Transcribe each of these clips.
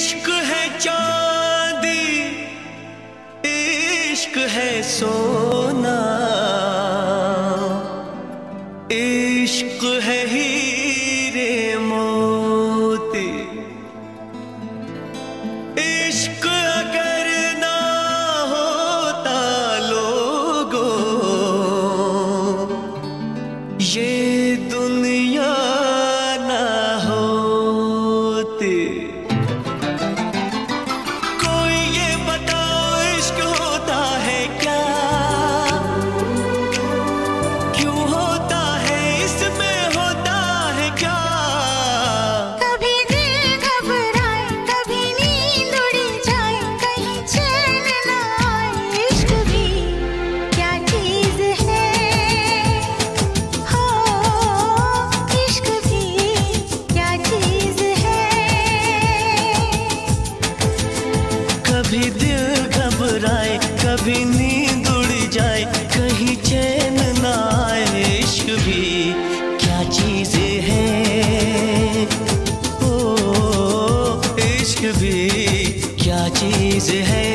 इश्क है चांदी, इश्क है सोना, इश्क है हीरे मोती। इश्क अगर ना होता लोगों, ये दुनिया ना होती। कोई ये बताओ इश्क होता है क्या, क्यों होता है, इसमें होता है क्या। कभी दिल घबराए, कभी नींद उड़ जाए, कहीं चैन न आए। इश्क भी क्या चीज है, हो इश्क भी क्या चीज है। कभी दिल घबराए, कभी नींद उड़ जाए, कहीं चैन ना आए। इश्क भी क्या चीज है, ओ इश्क भी क्या चीज है।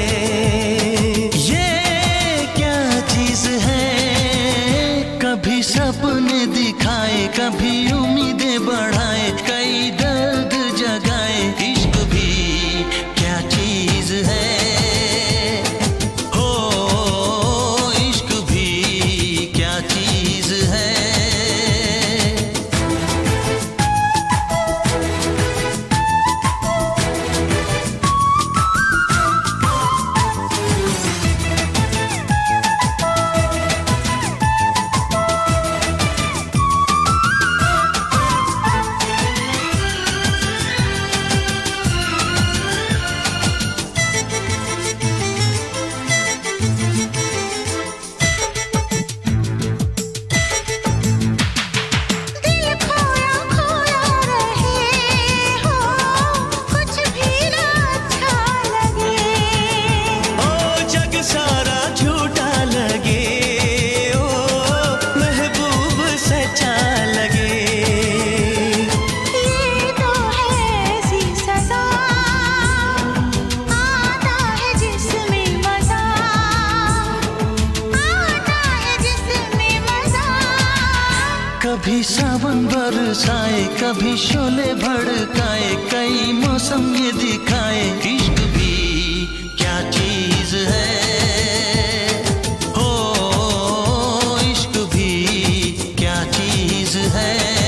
ये क्या चीज है, कभी सपने दिखाए, कभी उम्मीदें बढ़ाए, कई दर्द जगाए। इश्क भी क्या चीज है, हो इश्क भी क्या चीज है। दिल खोया खोया रहे हो, कुछ भी ना अच्छा लगे। ओ जग सारा झूठा लगे, ओ महबूब सच्चा लगे। ये तो है ऐसी सजा, आता है जिसमें मजा, आता है जिसमें मजा। कभी सावन बरसाए, कभी शोले भड़काए, कई मौसम ये दिखाए। इश्क भी क्या चीज है, हो इश्क भी क्या चीज है।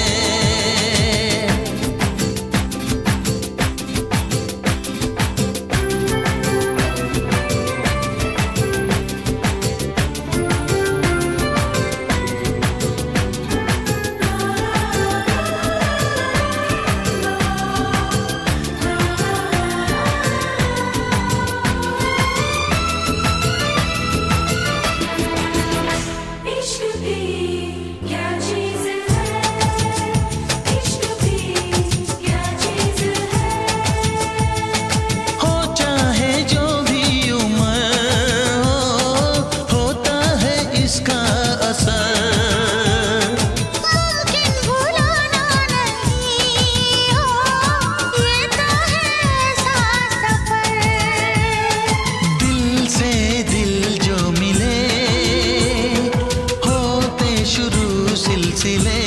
इश्क भी क्या चीज है, इश्क भी क्या चीज है। हो चाहे जो भी उम्र हो, होता है इसका असर। मुमकिन भुलाना नहीं हो, ये तो है ऐसा सफर। दिल से दिल जो मिले, होते शुरू सिलसिले,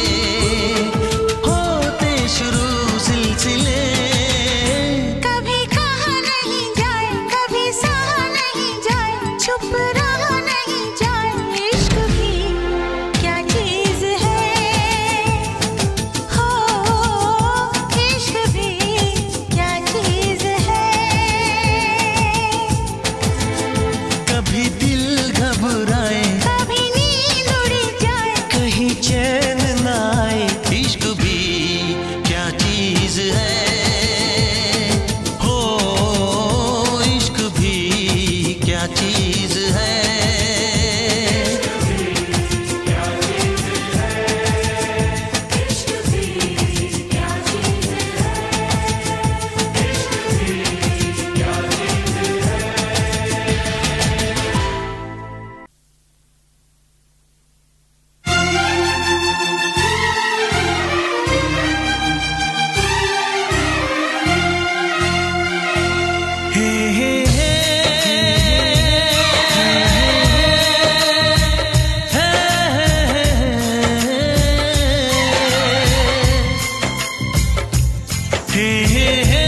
होते शुरू सिलसिले। कभी कहा नहीं जाए, कभी सहा नहीं जाए, चुप रहा नहीं जाए। इश्क भी क्या चीज है, हो इश्क भी क्या चीज है। कभी दिल घबराए, कभी नींद उड़ जाए, कहीं चैन ना आए। इश्क भी क्या चीज है, हो इश्क भी क्या चीज है। हे हे हे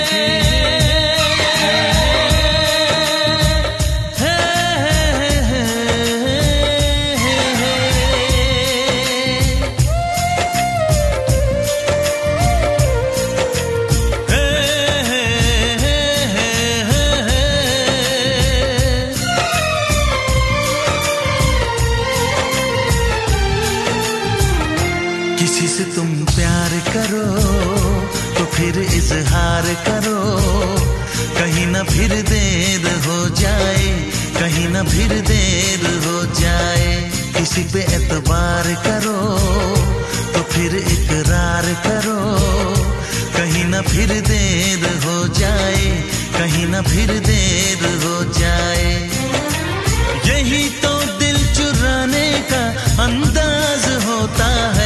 किसी से तुम प्यार करो तो फिर इजहार करो, कहीं ना फिर देर हो जाए, कहीं ना फिर देर हो जाए। किसी पे एतबार करो तो फिर इकरार करो, कहीं ना फिर देर हो जाए, कहीं ना फिर देर हो जाए। यही तो दिल चुराने का अंदाज होता है।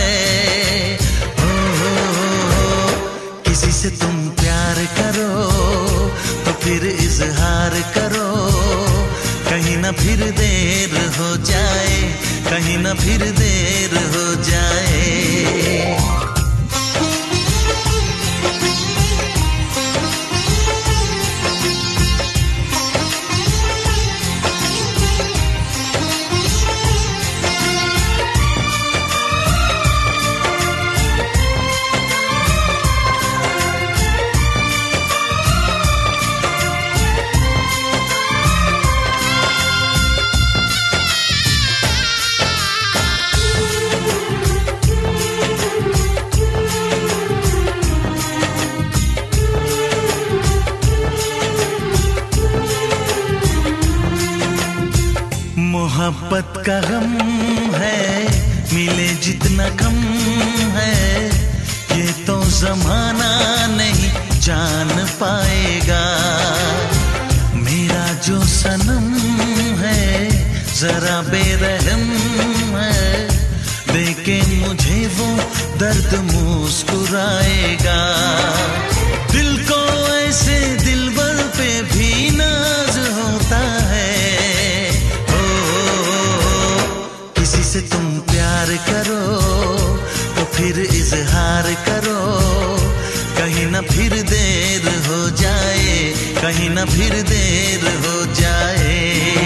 किसी से तुम प्यार करो तो फिर इजहार करो, कहीं ना फिर देर हो जाए, कहीं ना फिर देर हो जाए। मोहब्बत का गम है, मिले जितना कम है, ये तो जमाना नहीं जान पाएगा। मेरा जो सनम है जरा बेरहम है, देखे मुझे वो दर्द मुस्कुराएगा। दिल को ऐसे दिलबर पे भी नाज होता है। किसी से तुम प्यार करो तो फिर इजहार करो, कहीं ना फिर देर हो जाए, कहीं ना फिर देर हो जाए।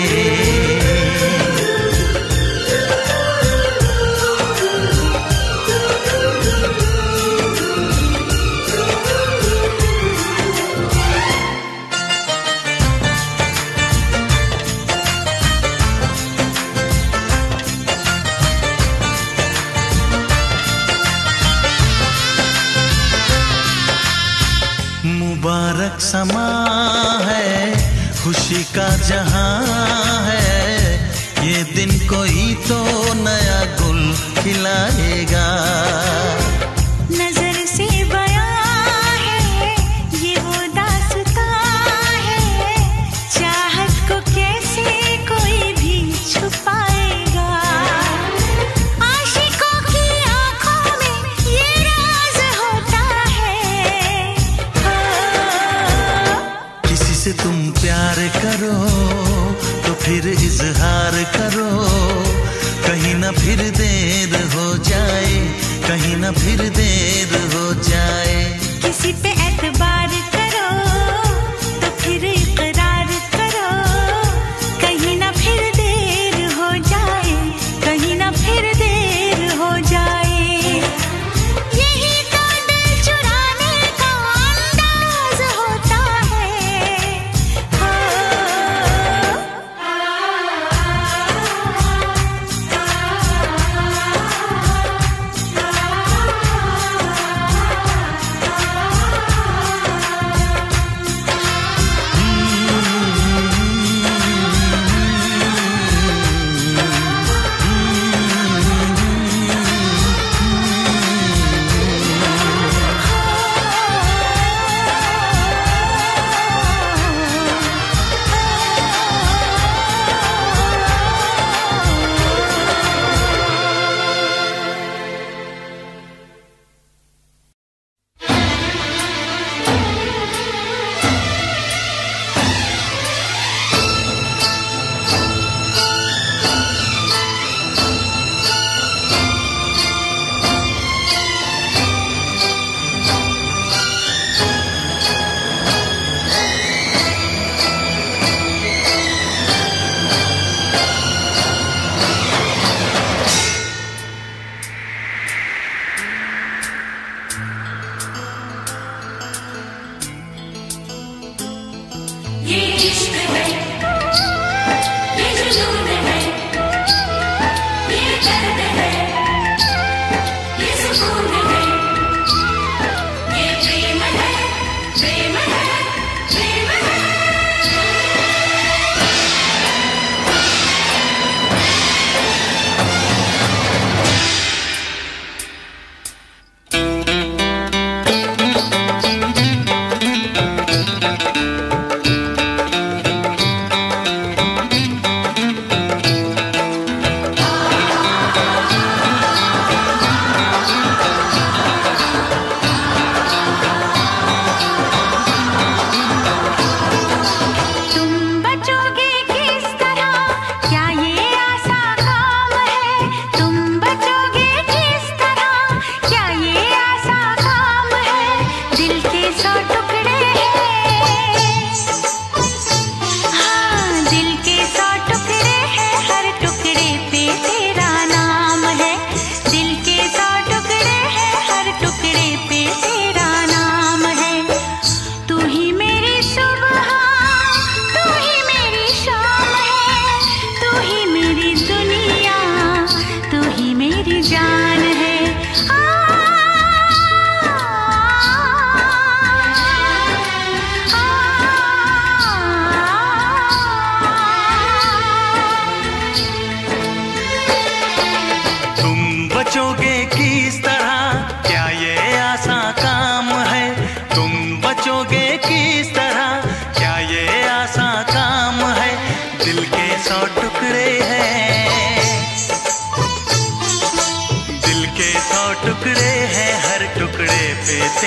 मुबारक समा है, खुशी का जहां है, ये दिन कोई तो नया गुल खिलाएगा। नजर से बयां है ये वो दास्तां है, चाहत को कैसे कोई भी छुपाएगा। आशिकों की आंखों में ये राज होता है। किसी से तुम प्यार करो तो फिर इजहार करो, कहीं ना फिर देर हो जाए, कहीं ना फिर देर हो जाए। किसी पे एतबार करो तो फिर इकरार करो, कहीं ना फिर देर हो जाए, कहीं ना फिर देर हो जाए। यही तो दिल चुराने का अंदाज होता है।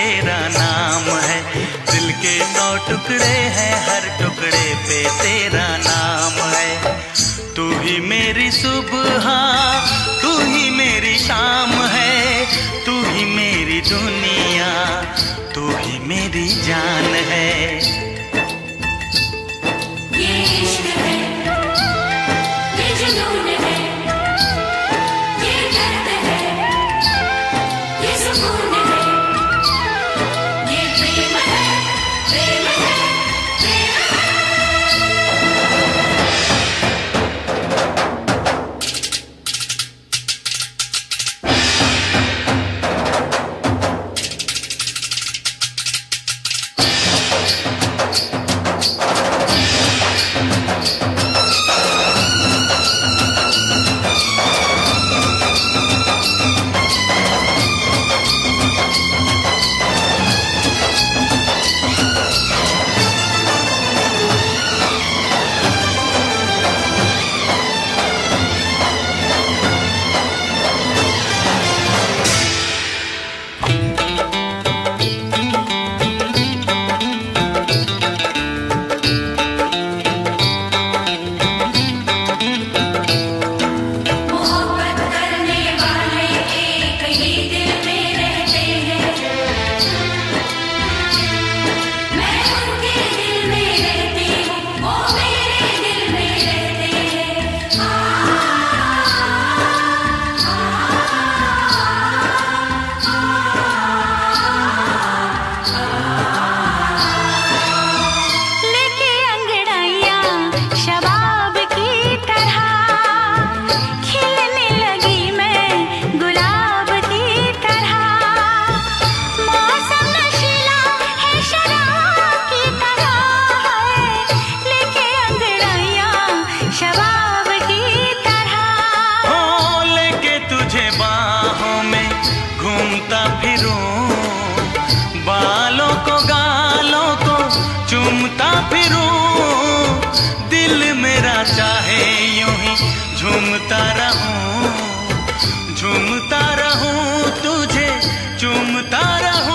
तेरा नाम है। दिल के 100 टुकड़े हैं, हर टुकड़े पे तेरा नाम है। तू ही मेरी सुबह, तू ही मेरी शाम है, तू ही मेरी दुनिया, तू ही मेरी जान है। ये इश्क है, ये जुनून है, ये दर्द है, ये सुकून है, ये प्रेम है, प्रेम है, प्रेम है। घूमता फिरूं, बालों को गालों को चूमता फिरूं, दिल मेरा चाहे यूं ही झूमता रहूं, झूमता रहूं, तुझे चूमता रहूं।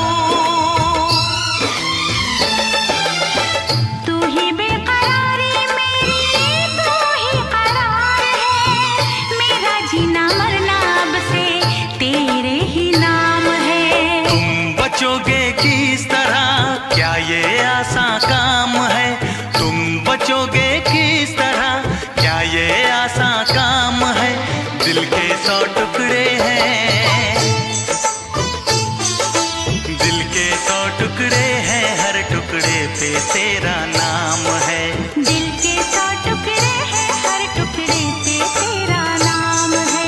तू ही बेकरारी मेरी, तू ही करार है, मेरा जीना मरना अब से तेरे ही नाम है। तुम बचोगे किस तरह, क्या ये आसान काम है? तुम बचोगे किस तरह, क्या ये आसान काम है? दिल के 100 टुकड़े हैं, दिल के 100 टुकड़े हैं, हर टुकड़े पे तेरा नाम है। दिल के 100 टुकड़े हैं, हर टुकड़े पे तेरा नाम है।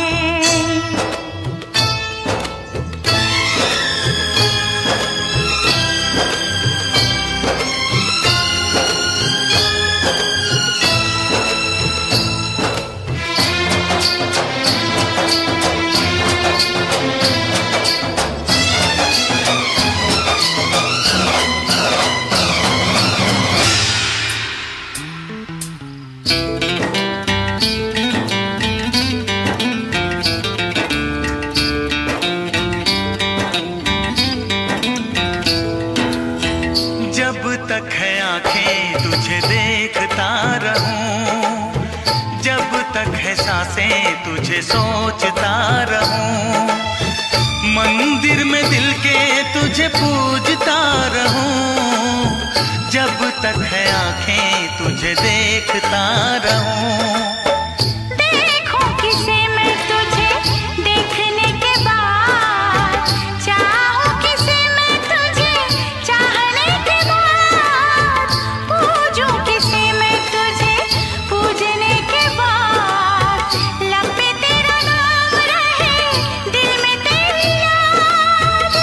जब तक है आंखें तुझे देखता रहूं, जब तक है सांसें तुझे सोचता रहूं, मंदिर में दिल के तुझे पूजता रहूं, जब तक है आंखें तुझे देखता रहूं। देखूं किसे मैं तुझे देखने के बाद, चाहूं किसे मैं तुझे चाहने के बाद, पूजूं किसे मैं तुझे पूजने के बाद, लब पे तेरा नाम रहे, दिल में तेरी याद।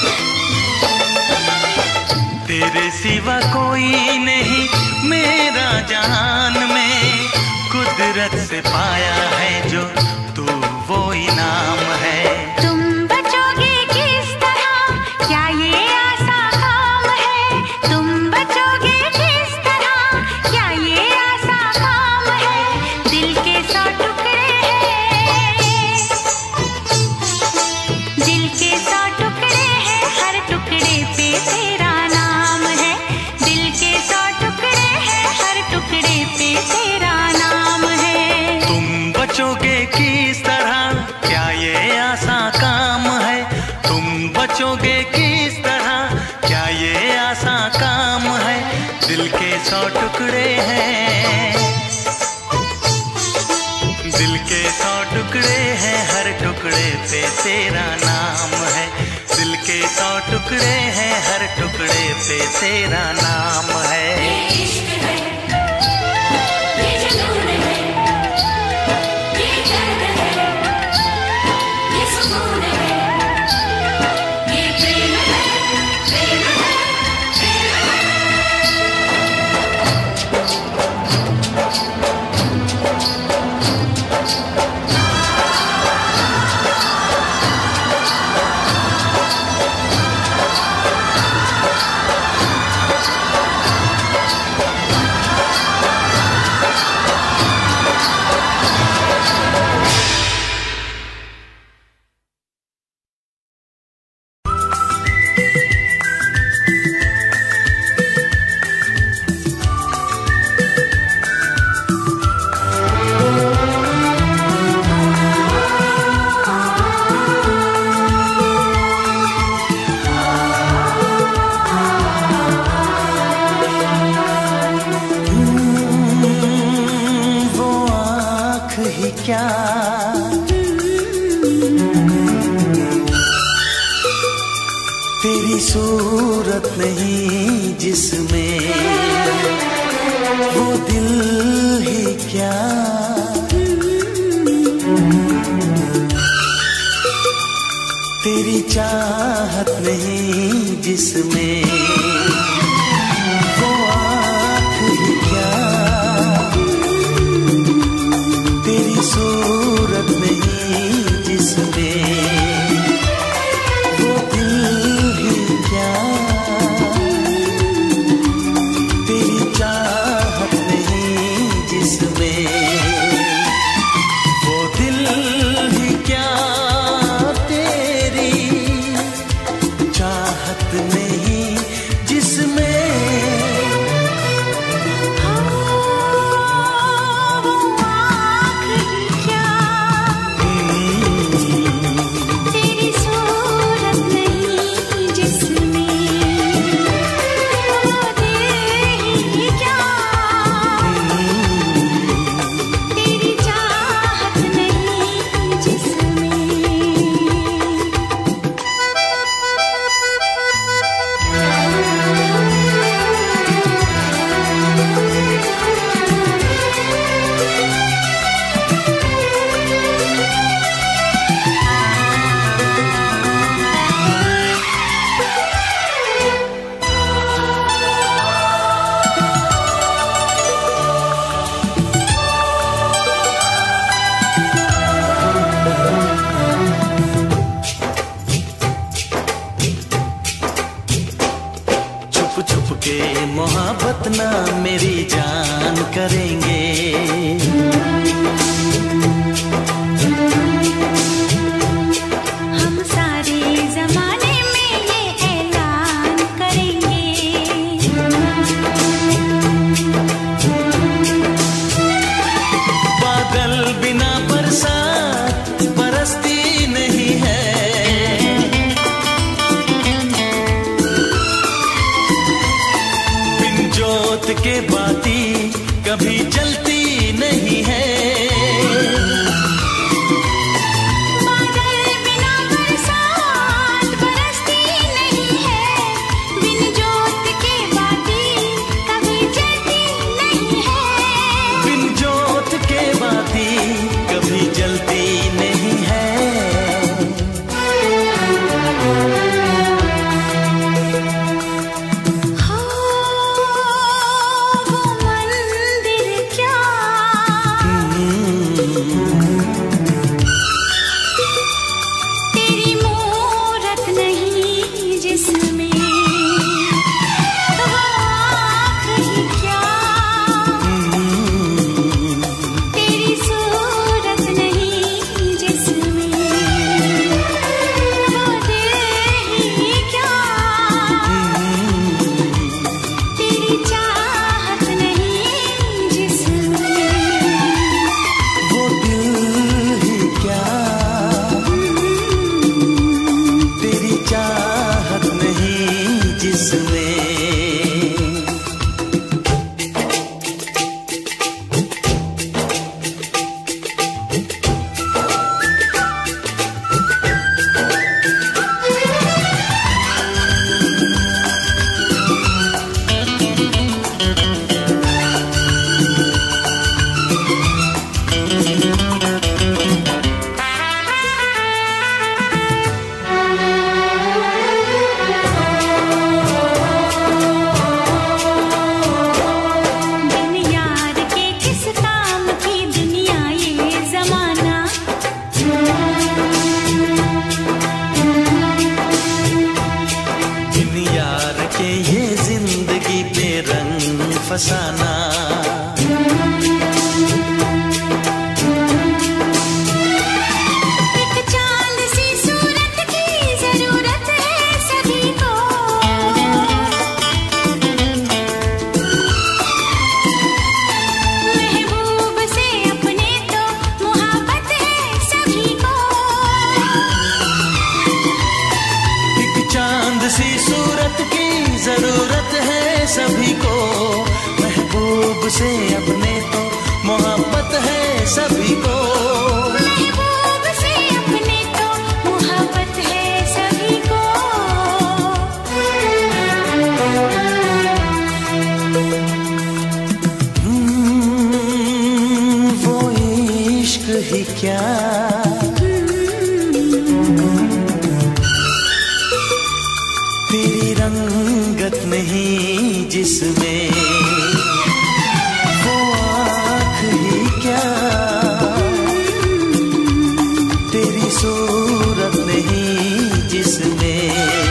तेरे सिवा कोई नहीं मेरा जहान में, कुदरत से पाया है जो तू वो इनाम है। तुम बचोगे किस तरह, क्या ये आसान काम है? तुम बचोगे किस तरह, क्या ये आसान काम है? दिल के 100 टुकड़े हैं, दिल के 100 टुकड़े हैं, हर टुकड़े पे दिल के 100 टुकड़े हैं, दिल के 100 टुकड़े हैं, हर टुकड़े पे तेरा नाम है। दिल के 100 टुकड़े हैं, हर टुकड़े पे तेरा नाम है। ये इश्क है, ये जुनून है, ये दर्द है, ये सुकून है, ये प्रेम है, प्रेम है, प्रेम है। क्या तेरी सूरत नहीं जिसमें, वो दिल ही क्या तेरी चाहत नहीं जिसमें, वो आँख ही क्या तेरी सूरत नहीं जिसमें, वो दिल ही क्या तेरी चाहत नहीं जिसमें, वो दिल ही क्या तेरी चाहत नहीं जिसमें। छुप के मोहब्बत ना मेरी जान करेंगे, हम सारे जमाने में ये ऐलान करेंगे, बादल बिना बरसात बरसती नहीं है, जोत के बाती कभी जलती नहीं है, बादल बिना बरसात बरसती नहीं है, बिन जोत के बाती कभी जलती नहीं है, बिन जोत के बाती कभी जलती नहीं है। तेरी मूरत नहीं जिसमें, वो आँख ही क्या तेरी सूरत नहीं जिसमें, वो दिल ही क्या तेरी चाहत नहीं जिसमें, वो दिल ही क्या तेरी चाहत नहीं जिसमें। के ये जिंदगी पे रंग फसाना। जरूरत है सभी को, महबूब से अपने तो मोहब्बत है सभी को। महबूब से अपने तो मोहब्बत है सभी को। वो इश्क ही क्या तेरी रंगत नहीं जिसमें, वो आँख ही क्या तेरी सूरत नहीं जिसमें,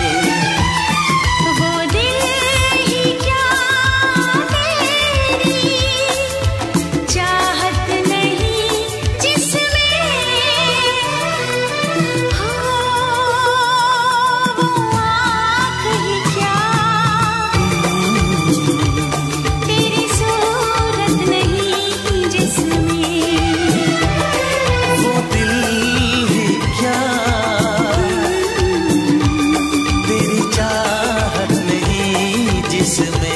वो दिल ही क्या तेरी चाहत नहीं जिसमें, हो वो आँख ही क्या तेरी सूरत नहीं जिसमें, वो दिल ही क्या तेरी चाहत नहीं जिसमें।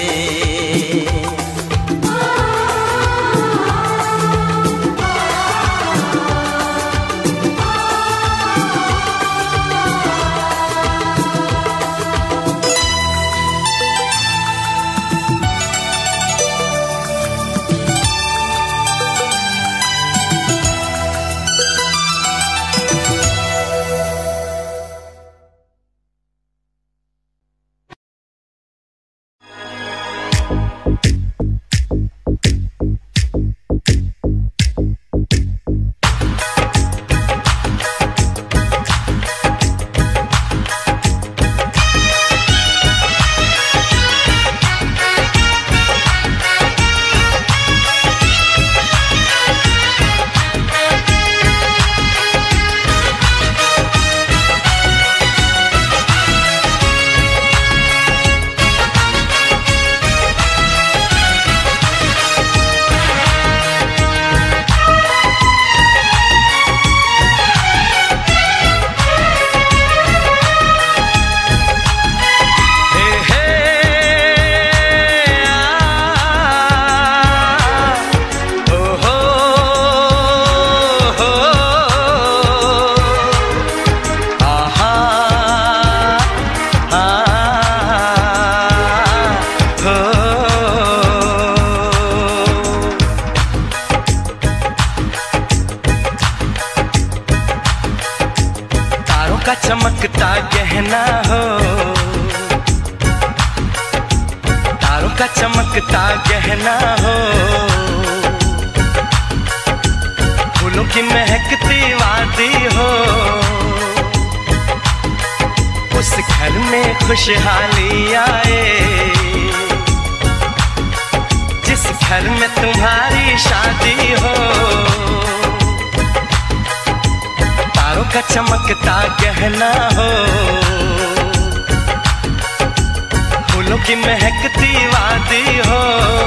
का चमकता गहना हो, तारों का चमकता गहना हो, फूलों की महकती वादी हो, उस घर में खुशहाली आए जिस घर में तुम्हारी शादी हो। तारों का चमकता गहना हो, फूलों की महकती वादी हो,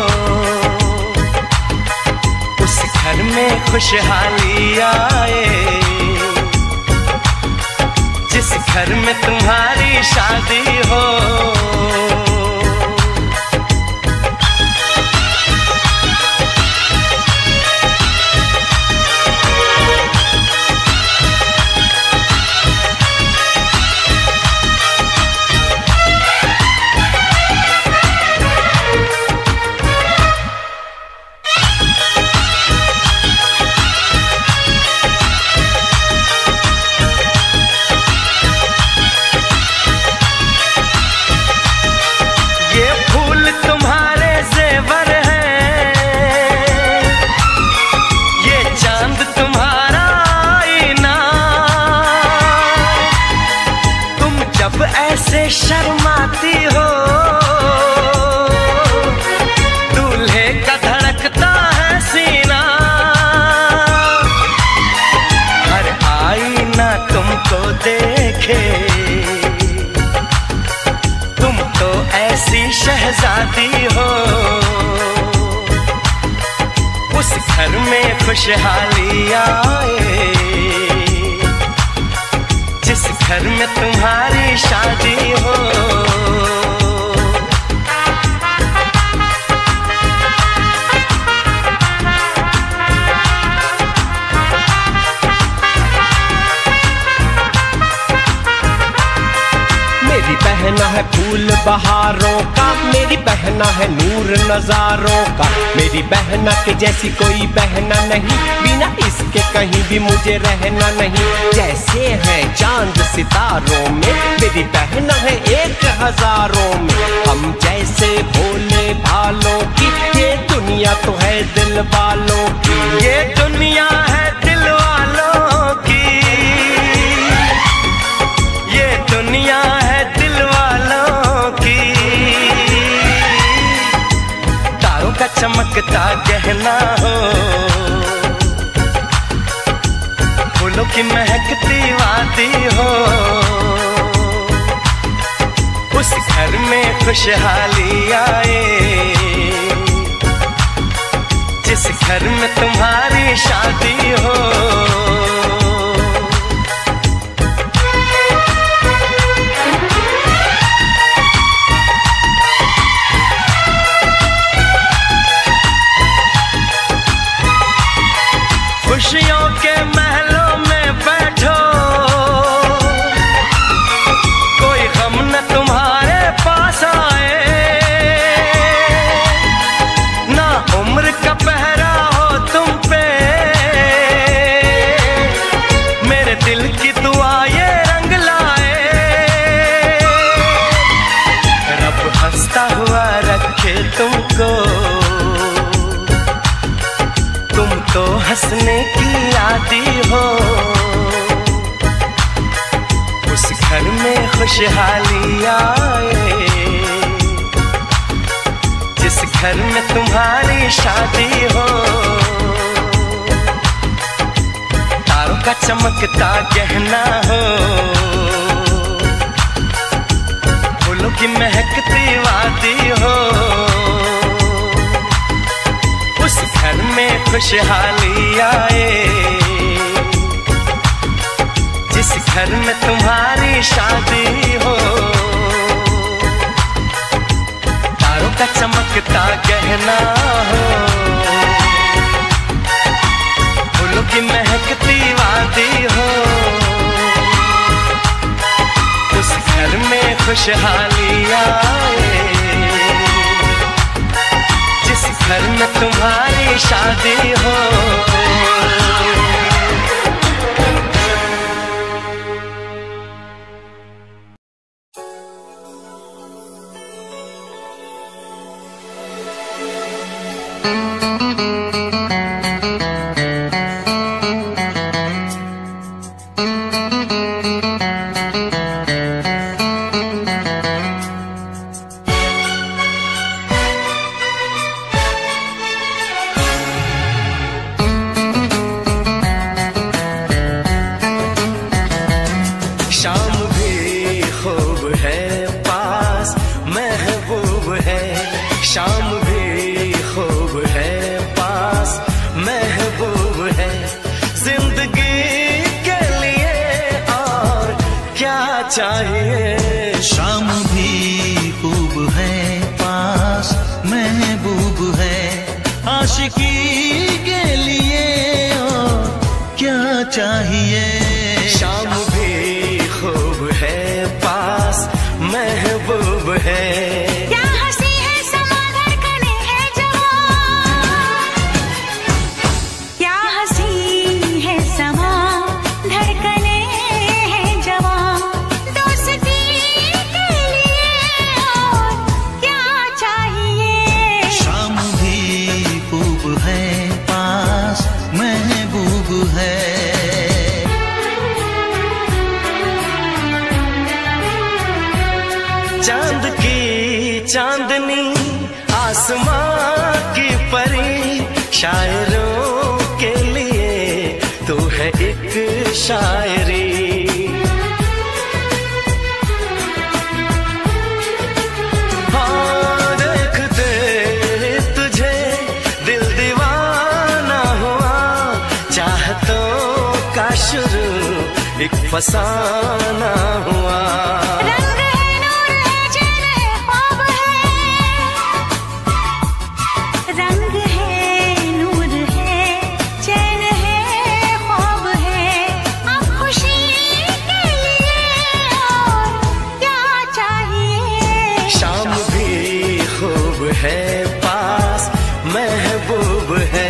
उस घर में खुशहाली आए जिस घर में तुम्हारी शादी हो। शहजादी हो। उस घर में खुशहाली आए जिस घर में तुम्हारी शादी हो। मेरी बहना है फूल बहारों का, मेरी बहना है नूर नजारों का। मेरी बहना के जैसी कोई बहना नहीं, बिना इसके कहीं भी मुझे रहना नहीं। जैसे है चांद सितारों में, मेरी बहना है 1000 में। हम जैसे भोले भालों की, ये दुनिया तो है दिल वालों की। ये दुनिया है दिल वालों की, ये दुनिया है दिल वालों की। तारों का चमकता गहना हो, फूलों की महकती वादी हो। उस घर में खुशहाली आए जिस घर में तुम्हारी शादी हो। खुशियों के महलों में बैठो, कोई गम न तुम्हारे पास आए। ना उम्र का पहरा हो तुम पे, मेरे दिल की दुआ ये रंग लाए। रब हंसता हुआ रखे तुमको, तुम तो हंसने की आदी हो। उस घर में खुशहाली आए जिस घर में तुम्हारी शादी हो। तारों का चमकता गहना हो, फूलों की महकती वादी हो। उस घर में खुशहाली आए जिस घर में तुम्हारी शादी हो। तारों का चमकता गहना हो, फूलों की महकती वादी हो। उस घर में खुशहाली आए जिस घर में तुम्हारी शादी हो। चाहिए शाम भी खूब है पास महबूब है आशिकी के लिए और क्या चाहिए। शाम भी खूब है पास महबूब है। चांद की चांदनी आसमां की परी शायरों के लिए तू है एक शायरी। और एक फसाना हुआ। रंग है, नूर है, चैन है, ख्वाब है। रंग है, नूर है, चैन है, ख्वाब है। अब खुशी के लिए और क्या चाहिए। शाम भी खूब है, पास महबूब है।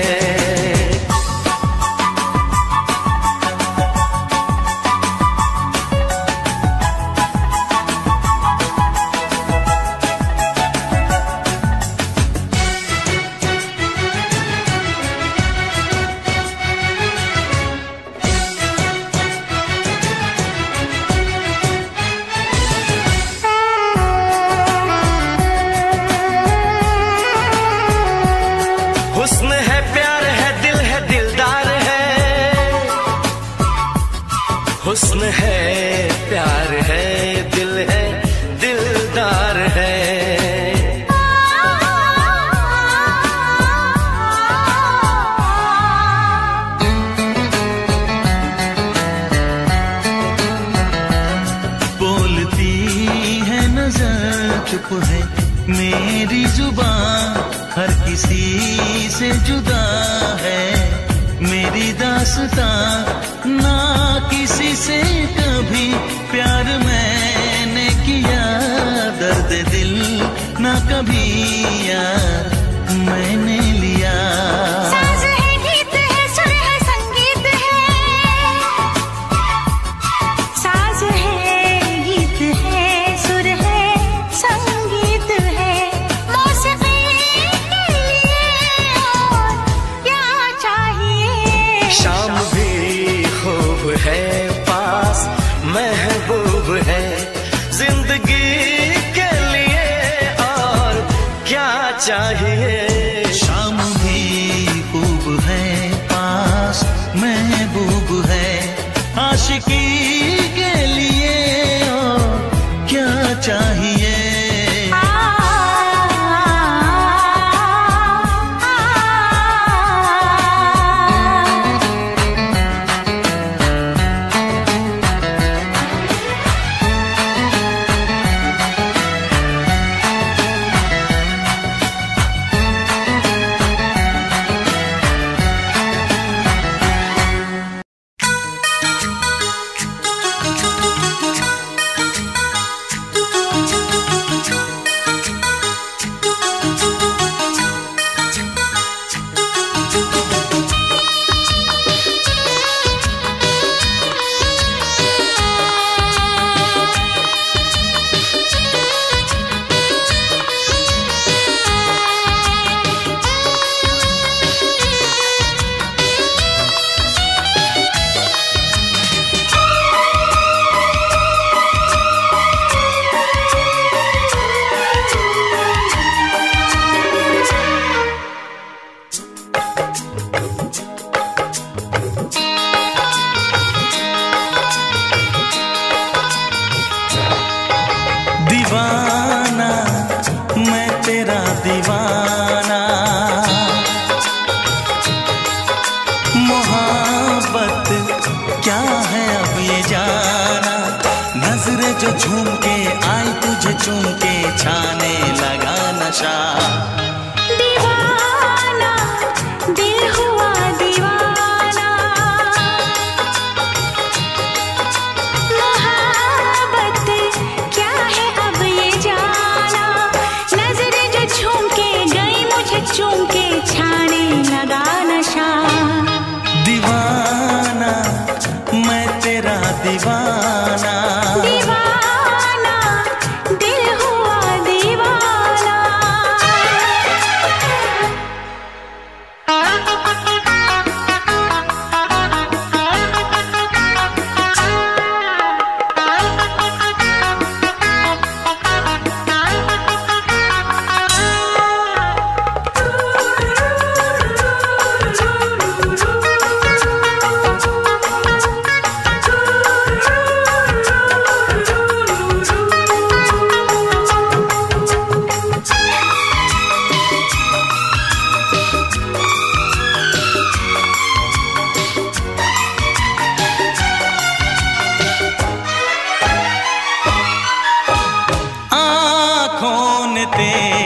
हुस्न है, प्यार है, दिल है, दिलदार है। हुस्न है, प्यार है, दिल है, दिलदार है। बोलती है नजर, चुप है मेरी जुबान, हर किसी से जुदा है मेरी दास्तां। ना किसी से कभी प्यार मैंने किया, दर्द दिल ना कभी यार मैंने लिया। साज है, गीत है, सुर है, संगीत है। साज है, गीत है, सुर है, संगीत है। मौसीकी के लिए और क्या चाहिए। शाम भी खूब है, पास महबूब है। जिंदगी के लिए और क्या चाहिए। शाम भी खूब है, पास महबूब है। आशिकी के लिए और क्या चाहिए। दीवाना मैं तेरा दीवाना, मोहब्बत क्या है अब ये जाना। नजरें जो झूम के आई तुझे चूम के छाने लगा नशा। दीवाना दिल हुआ दीवाना, मोहब्बत क्या है अब ये जाना। नजरें जो झूम के गई मुझे चूम के छाने लगा नशा। दीवाना मैं तेरा दीवाना, दीवाना दिल हुआ दीवाना।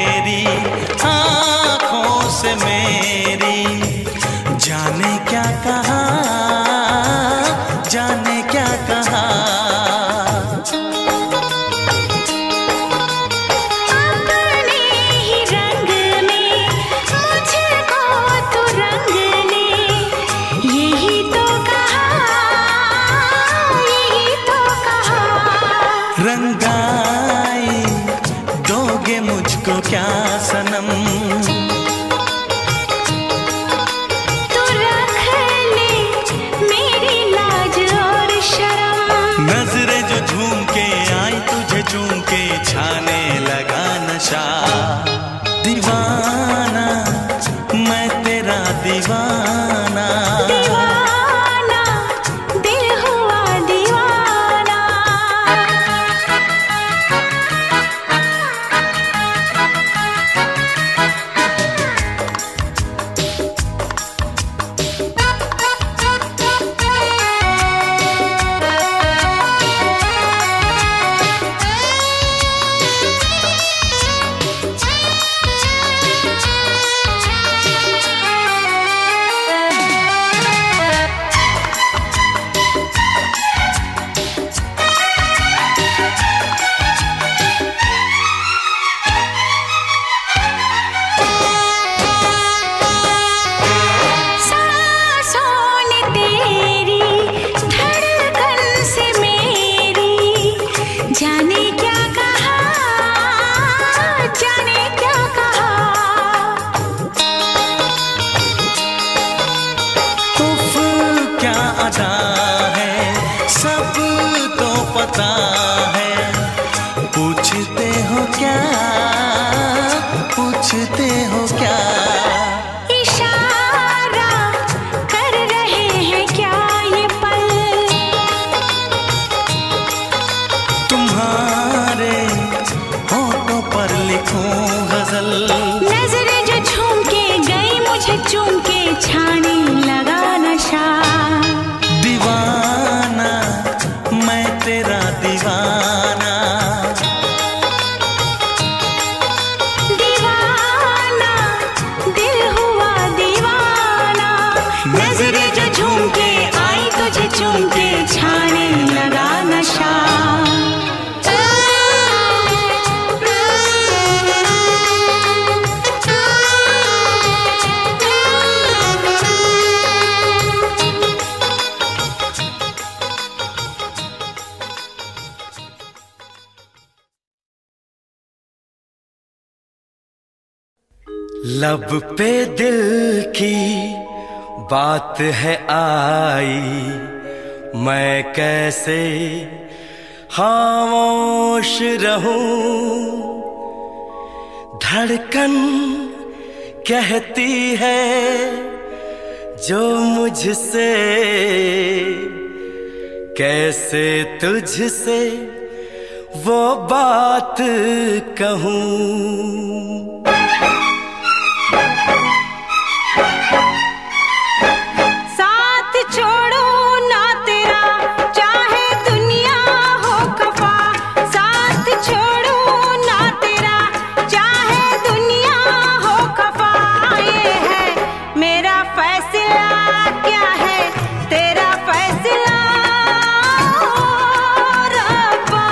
तेरी आँखों से मेरी, जाने क्या कहा, जाने क्या कहा। अपने ही रंग में मुझको तो रंग ले, यही तो कहा, यही तो कहा। रंगाई दोगे मुझको क्या सनम, तू रख ले मेरी लाज और शर्म। नजरें जो झूम के आई तुझे चूम के, छाने लगा नशा। दीवाना मैं तेरा दीवाना, दीवाना दिल हुआ दीवाना। सांसों ने तेरी धड़कन से मेरी, जाने क्या कहा, जाने क्या कहा। उफ क्या अदा है, सब तो पता है। पूछते हो क्या, पूछते हो क्या। इशारा कर रहे हैं क्या ये पल, तुम्हारे होठों पर लिखूं गजल। नजरें जो झूम के गई मुझे चूम के, छाने लगा नशा। दीवाना मैं तेरा दीवाना, दीवाना दिल हुआ दीवाना। नजरें जो झूम के आई तुझे चूम के, छाने लगा नशा। लब पे दिल की बात है आई, मैं कैसे खामोश रहूं। धड़कन कहती है जो मुझसे, कैसे तुझसे वो बात कहूं। साथ छोड़ो ना तेरा चाहे दुनिया हो खफा, साथ छोड़ो ना तेरा चाहे दुनिया हो खफा। ये है मेरा फैसला, क्या है तेरा फैसला रब्बा।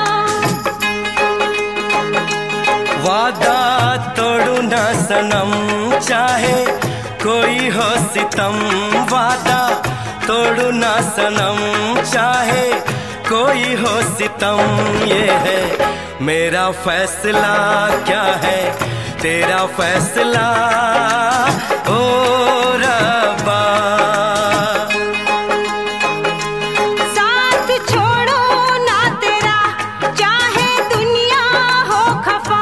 वादा तोड़ू ना सनम चाहे कोई हो सितम, वादा तोड़ू ना सनम चाहे कोई हो सितम। ये है मेरा फैसला, क्या है तेरा फैसला ओ रब्बा। साथ छोड़ो ना तेरा चाहे दुनिया हो खफा।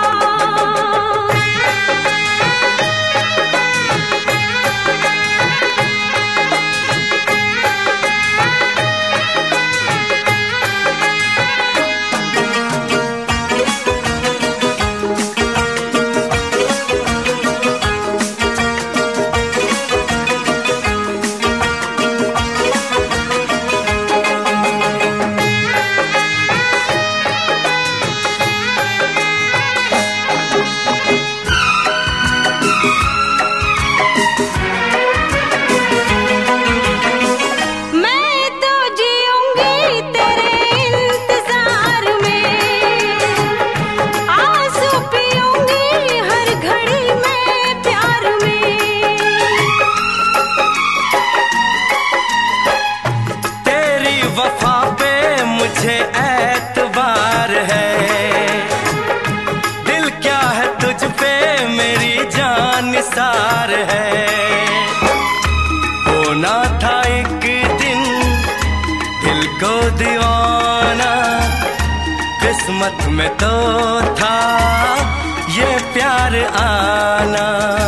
प्यार आना।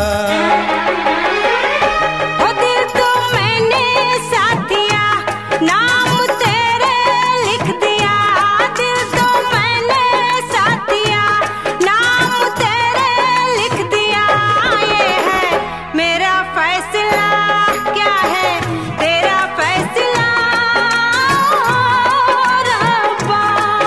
ओ दिल तो मैंने साथिया नाम तेरे लिख दिया, दिल तो मैंने साथिया नाम तेरे लिख दिया। ये है मेरा फैसला, क्या है तेरा फैसला रब्बा।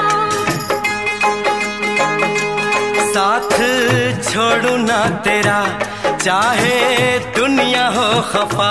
साथ छोड़ू ना तेरा चाहे दुनिया हो खफा।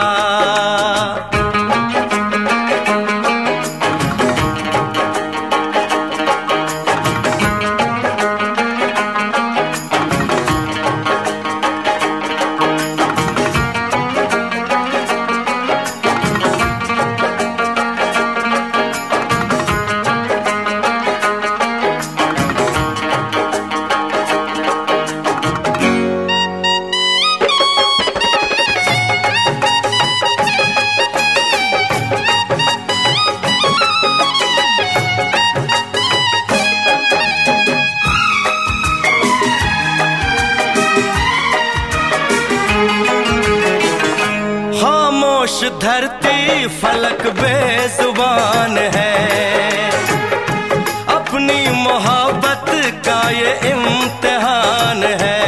खामोश धरती फलक बेजुबान है, अपनी मोहब्बत का ये इम्तिहान है।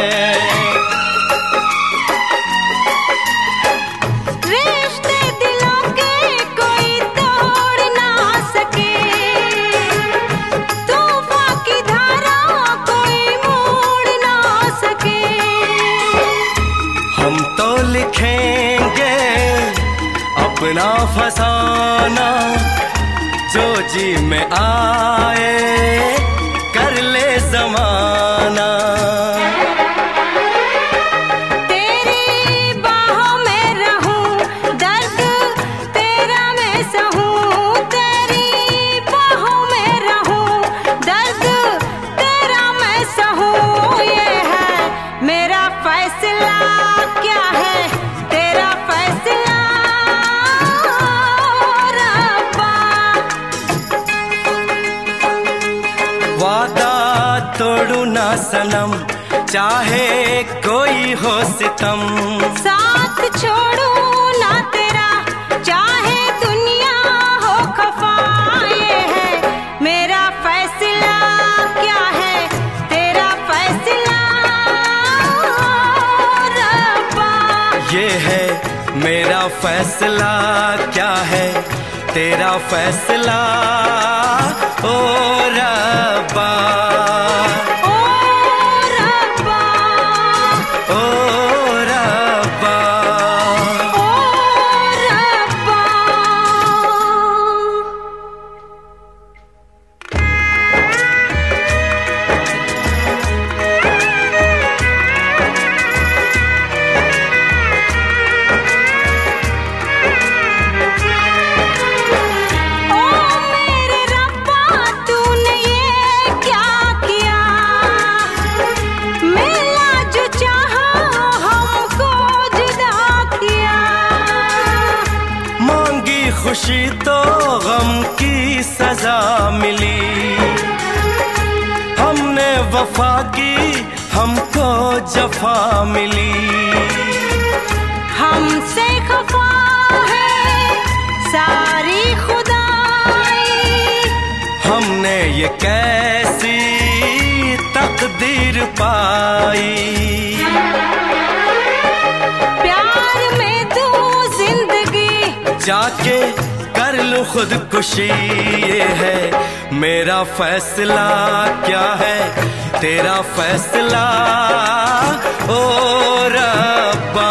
रिश्ते दिलों के कोई तोड़ ना सके, तूफान की धारा कोई मोड़ ना सके। हम तो लिखेंगे अपना फसाना, जो जी में आए कर ले जमाना। तेरी बाहों में रहूं, दर्द तेरा मैं सहूं। तेरी बाहों में रहूं, दर्द तेरा मैं सहूं। ये है मेरा फैसला, क्या है तेरा फैसला रब्बा। वादा तोड़ू ना सनम चाहे कोई हो सितम। साथ छोड़ू ना तेरा चाहे दुनिया हो खफा। ये है मेरा फैसला, क्या है तेरा फैसला रब्बा। ये है मेरा फैसला, क्या है तेरा फैसला ओ रब्बा। ओ रब्बा, ओ रब्बा। ओ रब्बा। ओ मेरे रब्बा, तूने ये क्या किया। मिला जो चाहा हमको जुदा किया। मांगी खुशी तो गम की सजा मिली, हमने वफा की हमको जफा मिली। हमसे खफा है सारी खुदाई, हमने ये कैसी तकदीर पाई। प्यार में तू जिंदगी जाके कर लूं खुदकुशी। ये है मेरा फैसला, क्या है तेरा फैसला ओ रब्बा।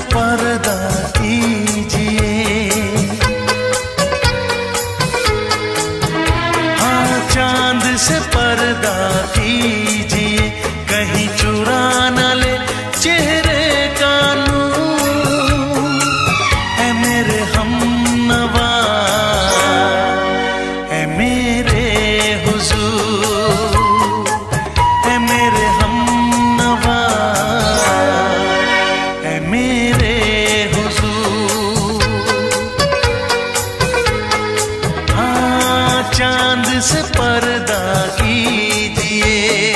पर्दा कीजिए, हाँ चांद से पर्दा कीजिए, कहीं चुरा न ले चेहरे का नूर। ऐ मेरे हमनवा, ऐ मेरे हुजूर, ऐ मेरे हमनवा, ऐ मेरे हुजूर। हाँ चांद से पर्दा कीजिए।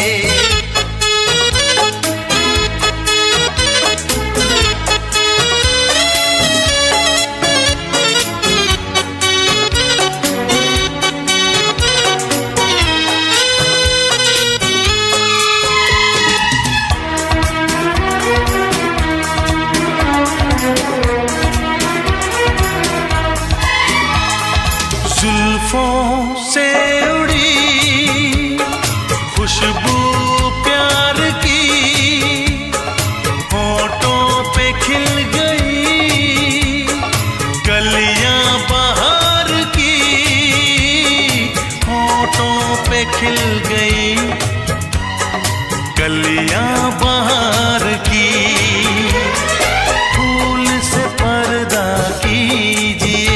जुल्फों से उड़ी खुशबू प्यार की, होठों पे खिल गई कलियां बहार की, होठों पे खिल गई कलियां बहार की। फूल से पर्दा कीजिए,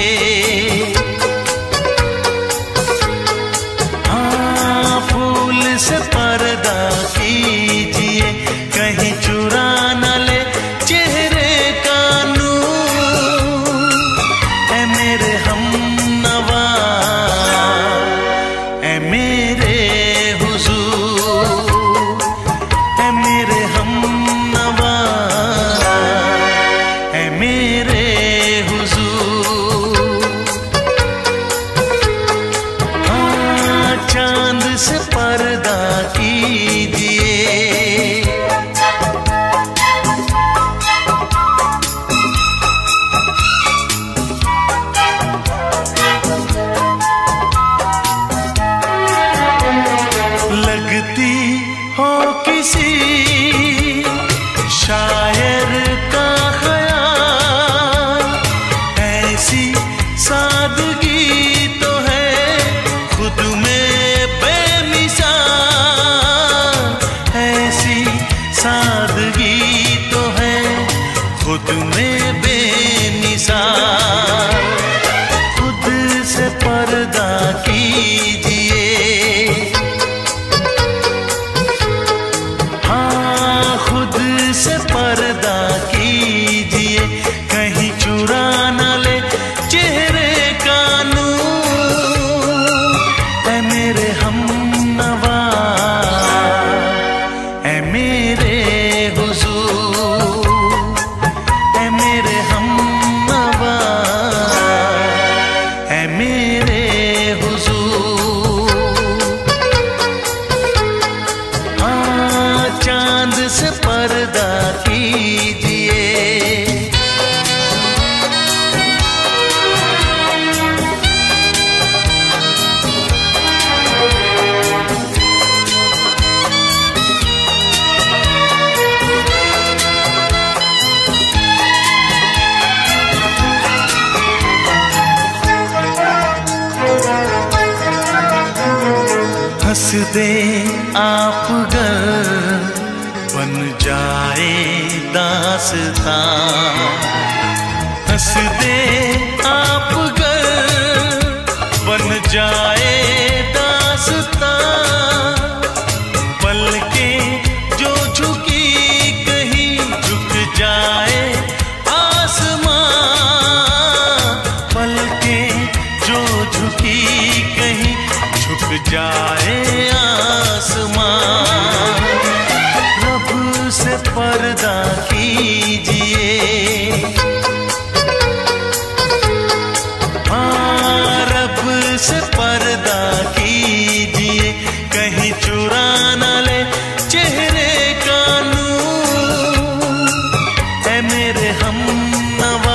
से पर्दा कीजिए, कहीं चुरा न ले चेहरे का नूर। ऐ मेरे हमनवा, ऐ मेरे हुजूर, ऐ मेरे हमनवा, ऐ मेरे हुजूर। हाँ चांद से पर्दा कीजिए। लगती हो किसी शायर का ख़याल, ऐसी सादगी तो है खुद में बेमिसाल, ऐसी सादगी तो है खुद में बेमिसाल। खुद से पर्दा कीजिए, हाँ खुद से पर्दा कीजिए, कहीं चुरा न ले चेहरे का नूर। ऐ मेरे हमनवा, ऐ मेरे हुजूर, ऐ मेरे हमनवा, ऐ मेरे हुजूर। हाँ चांद से पर्दा कीजिए। हंस दे आप गर बन जाए दास्तां, हंस दे आप गर बन जाए दास्तां। पलकें जो झुकी कहीं झुक जाए आसमां, पलकें जो झुकी कहीं झुक जाए आसमां। रब से पर्दा कीजिए, हाँ रब से पर्दा कीजिए, कहीं चुरा न ले चेहरे का नूर। ऐ मेरे हमनवा,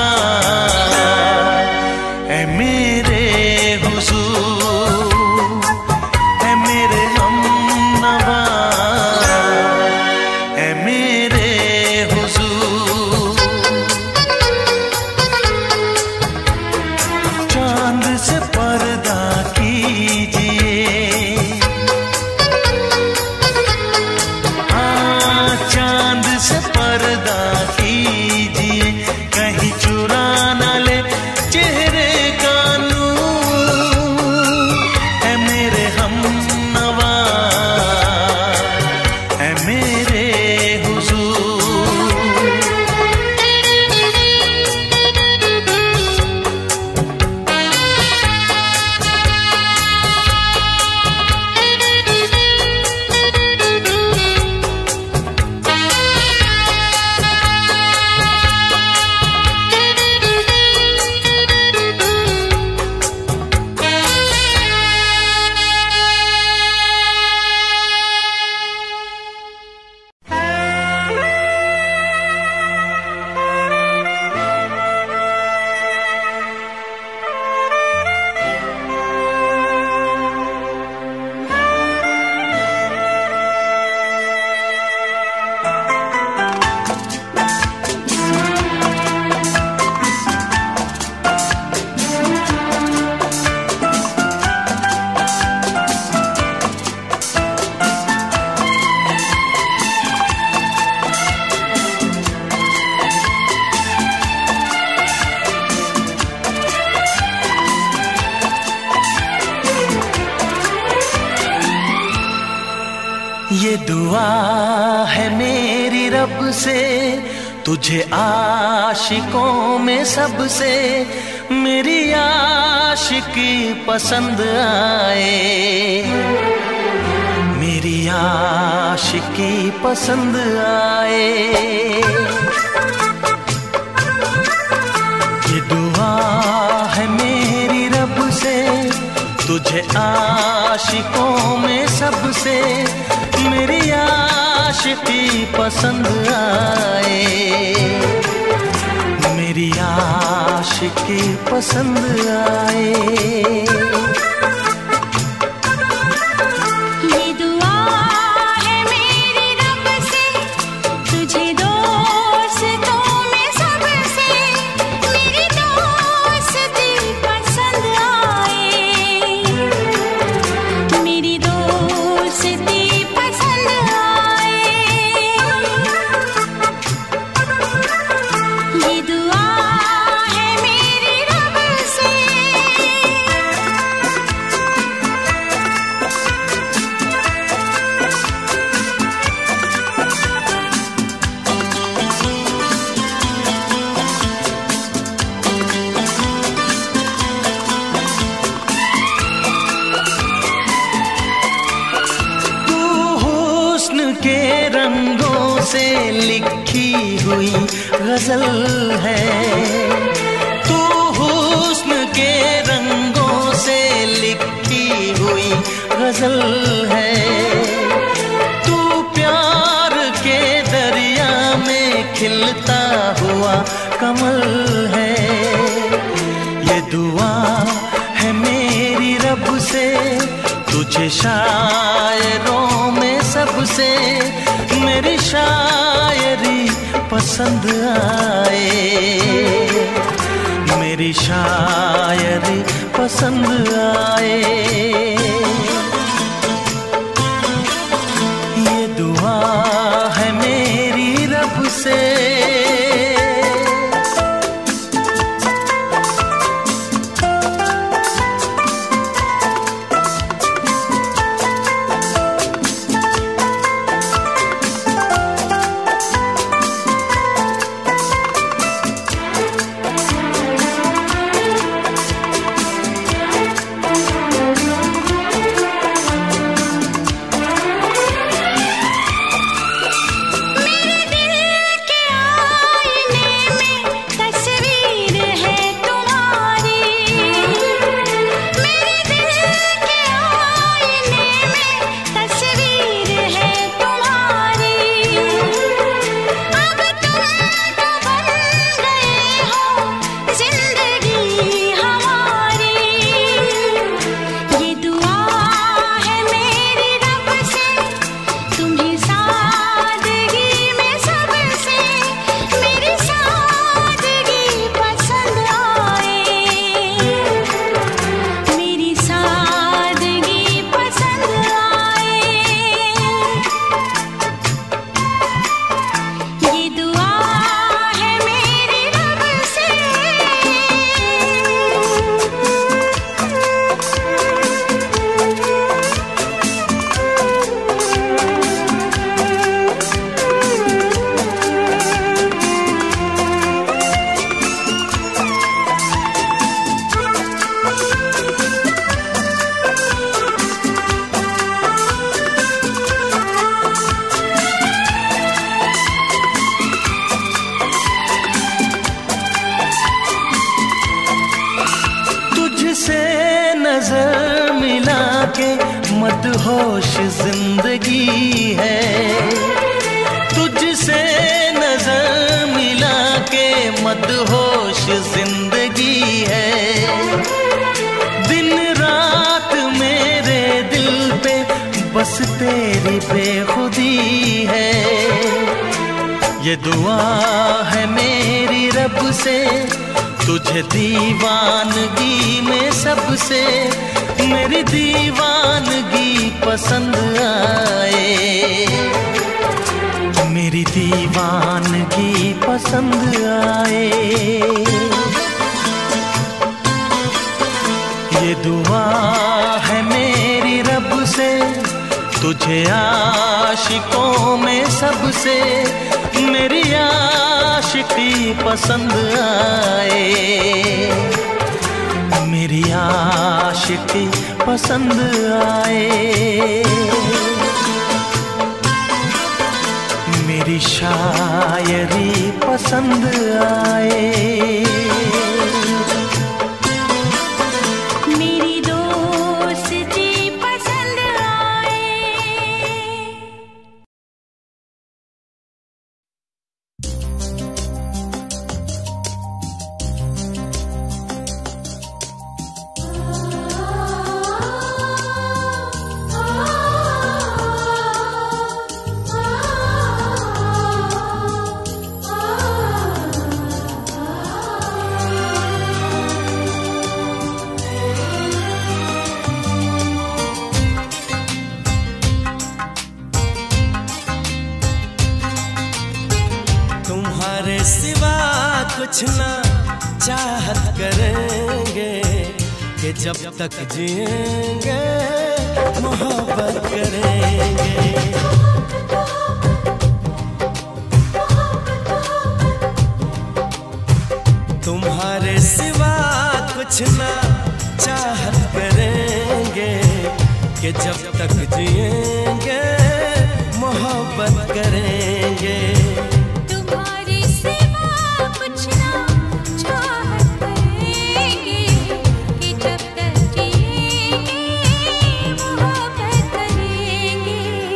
ऐ मेरे हुजूर, ऐ मेरे हमनवा, ऐ मेरे रब से, तुझे आशिकों में सबसे मेरी आशिकी पसंद आए, मेरी आशिकी पसंद आए। ये दुआ है मेरी रब से, तुझे आशिकों में सबसे मेरी आशिकी पसंद आए, मेरी आशिकी पसंद आए। के रंगों से लिखी हुई गजल है, तू हुस्न के रंगों से लिखी हुई गजल है, तू प्यार के दरिया में खिलता हुआ कमल है। ये दुआ है मेरी रब से, तुझे शायरों में सबसे मेरी शायरी पसंद आए, मेरी शायरी पसंद आए। ये दुआ है मेरी रब से। नजर मिला के मदहोश जिंदगी है, तुझसे नजर मिला के मदहोश जिंदगी है। दिन रात मेरे दिल पे बस तेरी बेखुदी है। ये दुआ है मेरी रब से, तुझे दीवानगी में सबसे मेरी दीवानगी पसंद आए, मेरी दीवानगी पसंद आए। ये दुआ है मेरी रब से, तुझे आशिकों में सबसे मेरी आशिकी पसंद आए, मेरी आशिकी पसंद आए, मेरी शायरी पसंद आए, मेरी दोस्ती पसंद आए। तुम्हारे सिवा कुछ ना चाहत करेंगे कि जब तक जिएंगे मोहब्बत करेंगे। तुम्हारे सिवा कुछ ना चाहत करेंगे कि जब तक जिएंगे मोहब्बत करेंगे। तुम्हारी सिवा कुछ ना चाहत करेंगे कि जब तक जिएंगे मोहब्बत करेंगे।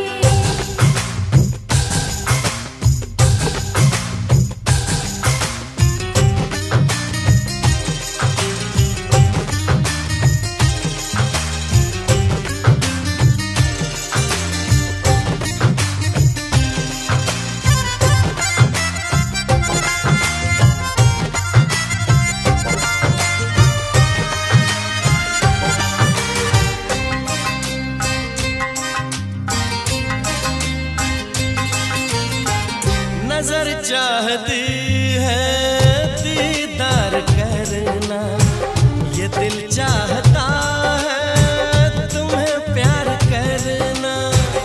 नजर चाहती है दीदार करना, ये दिल चाहता है तुम्हें प्यार करना।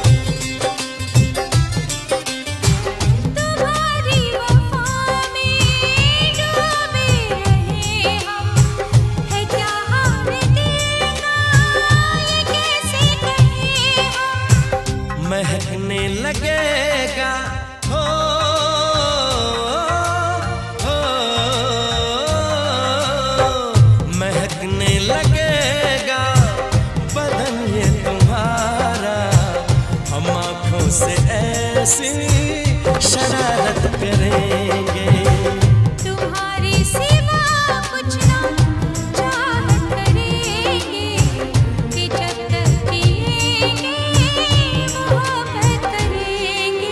तुम्हारी वफा में डूबे रहे हम, है क्या हाल दिल का ये कैसे कहें हम। महकने लगेगा हो महकने लगेगा बदन ये तुम्हारा, हम आँखों से ऐसी शरारत करेंगे। तुम्हारी सिवा कुछ ना चाहत करेंगे कि जब तक जिएंगे मोहब्बत करेंगे।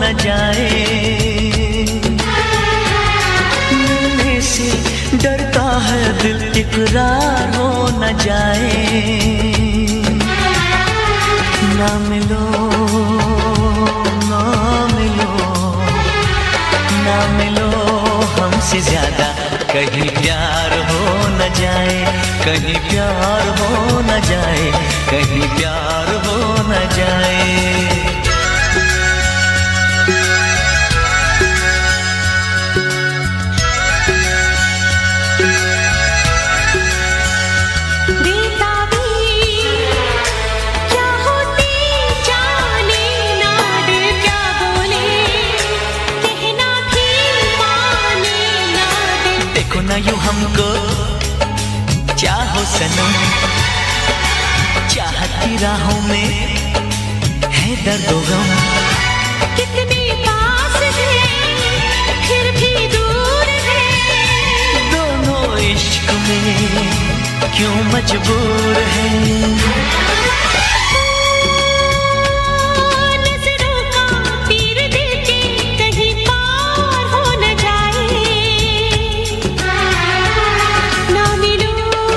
न जाए, मिलने से डरता है दिल, इकरार हो न जाए। ना मिलो, ना मिलो, ना मिलो हमसे ज्यादा, कहीं प्यार हो न जाए, कहीं प्यार हो न जाए, कहीं प्यार हो न जाए। ना यूं हमको चाहो सनम, चाहत की राहों में है दर्द व गम। कितने पास है फिर भी दूर है, दोनों इश्क में क्यों मजबूर है। नजरों का तीर दिल के कहीं पार हो न जाए। ना मिलो,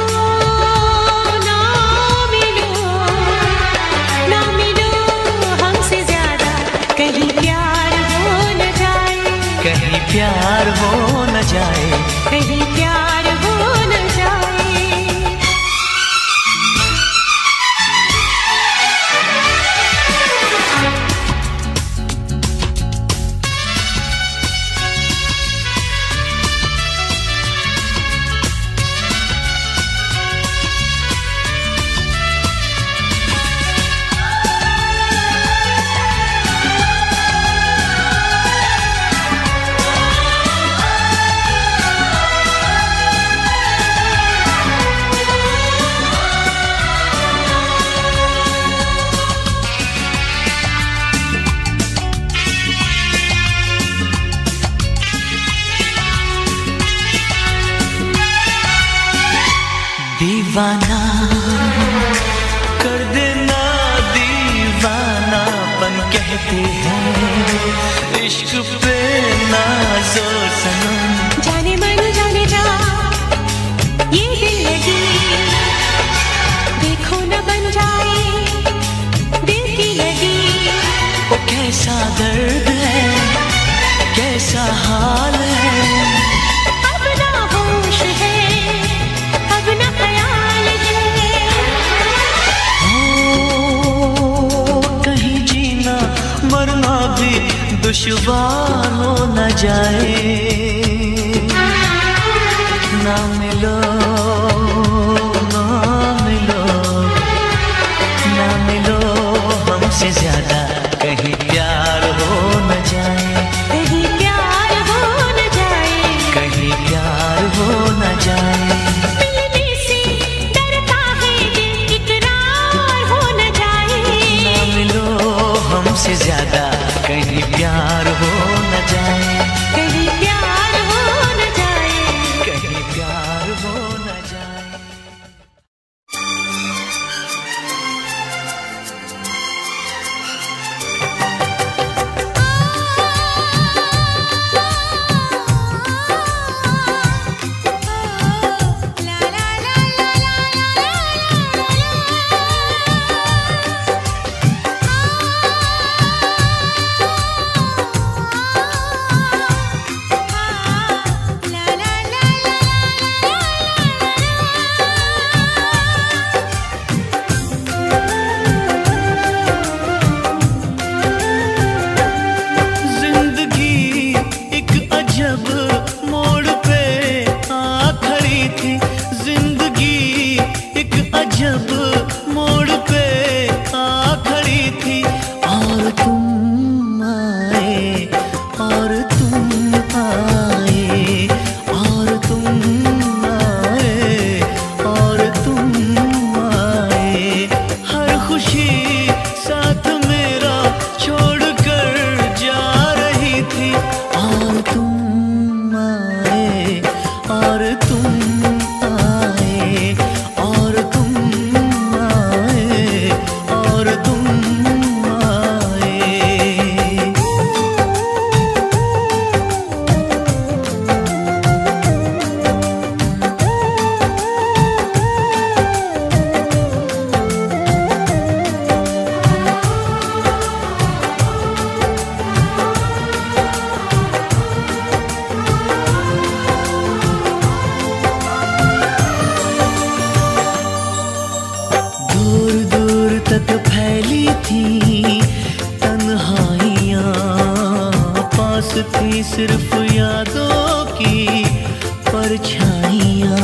ना मिलो, ना मिलो हमसे ज्यादा, कहीं प्यार हो न जाए, कहीं प्यार हो न जाए, कहीं प्यार हो न जाए। दीवाना कर देना, दीवानापन कहते हैं इश्क पे नाज़ो सनम। जाने मन जाने जा ये दिल लगी, देखो न बन जाए दिल की लगी। वो कैसा दर्द है, कैसा हाल है, अब ना होश है, अब ना ख्याल है। ओ कहीं जीना मरना भी दुश्वार हो न जाए। ना मिलो, ना मिलो, ना मिलो हमसे ज्यादा, कहीं प्यार हो न जाए, कहीं प्यार हो न जाए, कहीं प्यार हो न जाए। मिलने से डरता है दिल, इकरार हो न जाए। ना मिलो हमसे ज्यादा, कहीं प्यार हो न जाए, कहीं प्यार तक फैली थी तन्हाइयाँ, पास थी सिर्फ यादों की परछाइयाँ।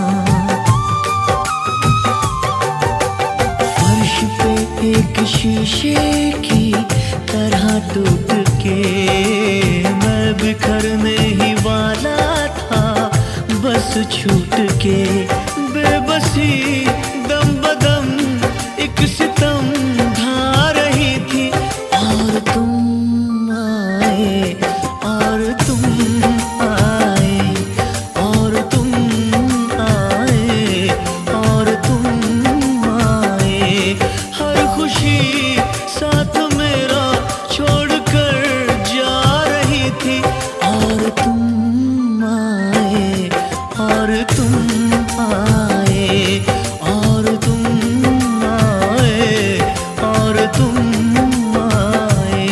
फर्श पे एक शीशे की तरह टूट के मैं बिखरने ही वाला था, बस छूट के। बेबसी दम बदम एक सितम ढा रही थी, और तुम आए, और तुम आए, और तुम आए, और तुम आए। हर खुशी साथ मेरा छोड़कर जा रही थी, और तुम आए, और तुम आए, और तुम आए, और तुम आए।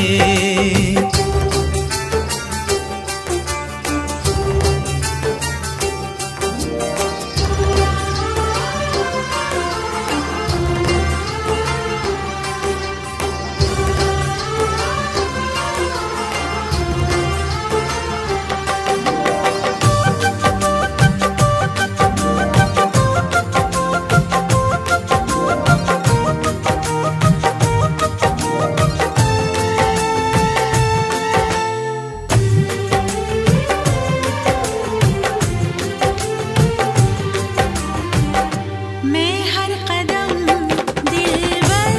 मैं हर कदम दिलबर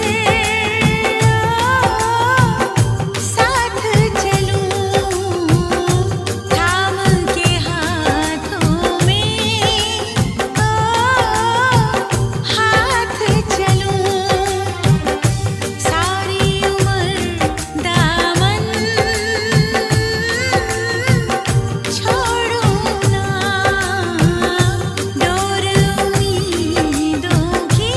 साथ चलूं, थाम के हाथों में हाथ चलूं। सारी उम्र दामन छोड़ूं ना, डोर उम्मीदों की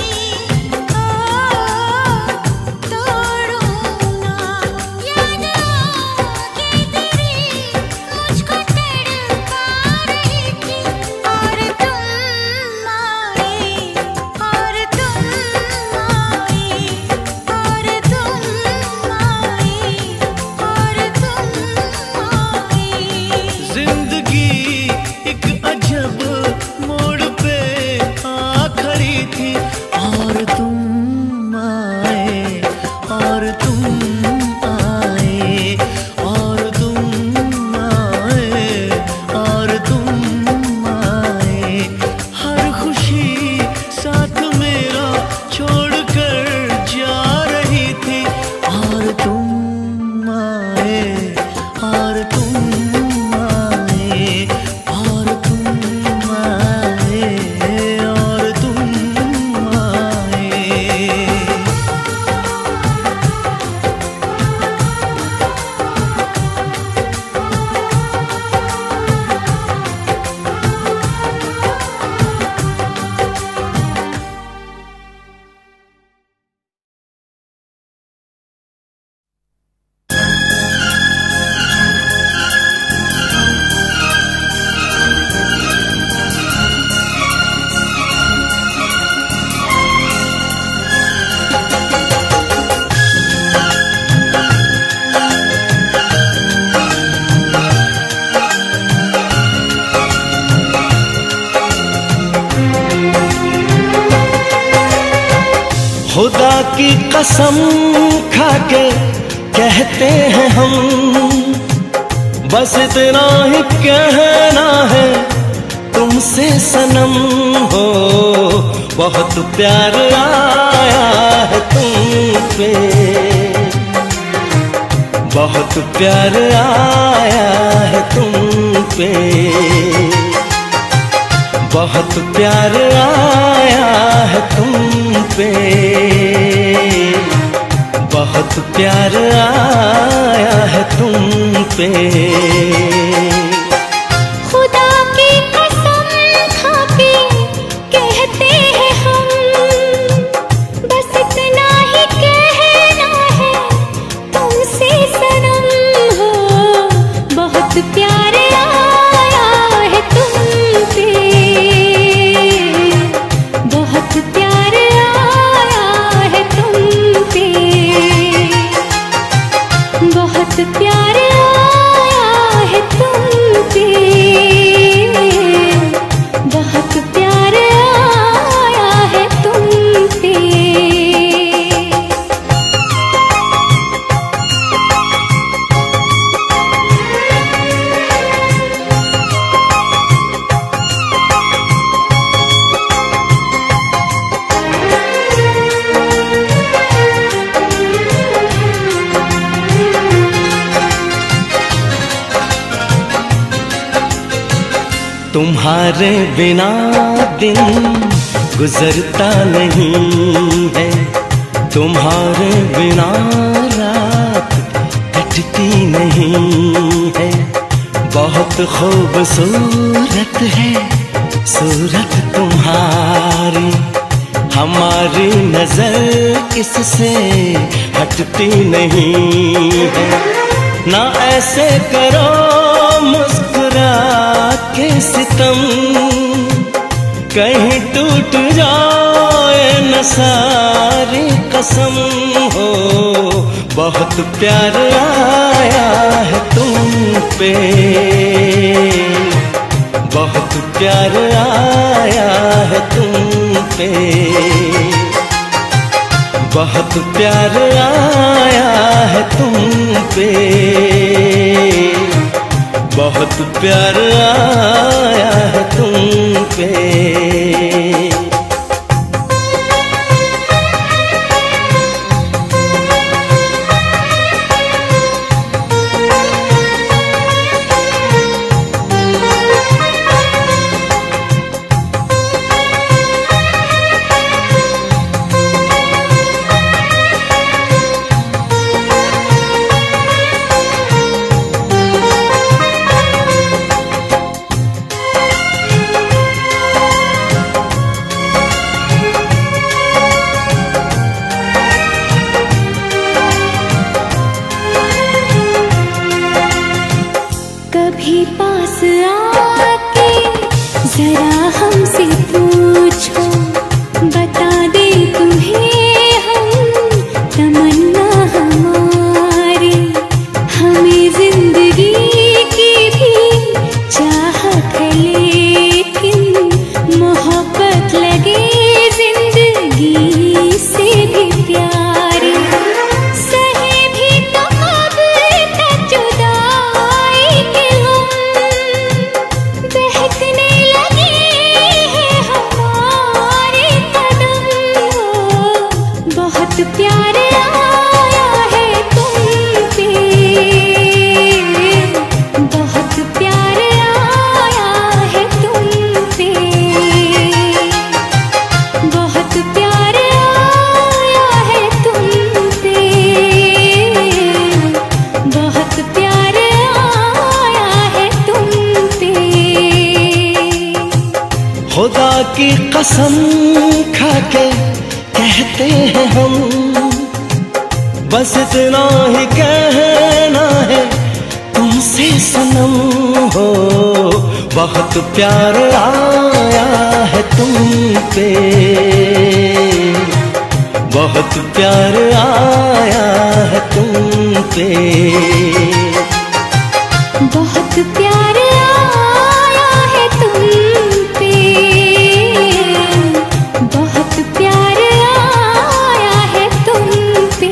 तोड़ूं ना। याद आके तेरी मुझको तड़पा रही थी, और तुम आए, और तुम आए, और तुम आए, और तुम आए। जिंदगी एक अजब मोड़ पे आ खड़ी थी, और तुम आए, और तुम आए, और तुम आए, और तुम आए। हर खुशी साथ मेरा छोड़कर जा रही थी, और तुम आए, और तुम आए, और तुम आए, और तुम आए। खुदा की कसम खाके कहते हैं हम, बस इतना ही कहना है तुमसे सनम हो। बहुत प्यार आया है तुम पे, बहुत प्यार आया है तुम पे, बहुत प्यार आया है तुम पे, बहुत प्यार आया है तुम पे। खुदा की कसम खाके कहते हैं हम, बस इतना ही कहना है तुमसे सनम हो। बहुत प्यार आया है तुम पे, बहुत प्यार आया है तुम तुम्हारे बिना दिन गुजरता नहीं है, तुम्हारे बिना रात कटती नहीं है। बहुत खूबसूरत है सूरत तुम्हारी, हमारी नजर इससे हटती नहीं है। ना ऐसे करो मुस्कुरा के सितम, कहीं टूट जाए न सारी कसम हो। बहुत प्यार आया है तुम पे, बहुत प्यार आया है तुम पे, बहुत प्यार आया है तुम पे, बहुत प्यार आया है तुम पे। कभी पास आके जरा हमसे पूछो, बता दे तुम्हें हम तमन्ना हमारी। हमें जिंदगी की भी चाहत है, लेकिन मोहब्बत लगे जिंदगी से भी प्यारी। प्यार आया है तुम पे, बहुत प्यार आया है तुम पे, बहुत प्यार आया है तुम पे, बहुत प्यार आया है तुम पे। खुदा की कसम खा के कहते हैं हम, बस इतना ही कहना है तुमसे सनम हो। बहुत प्यार आया है तुम पे, बहुत प्यार आया है तुम पे, बहुत प्यार आया है तुम पे, बहुत प्यार आया है तुम पे।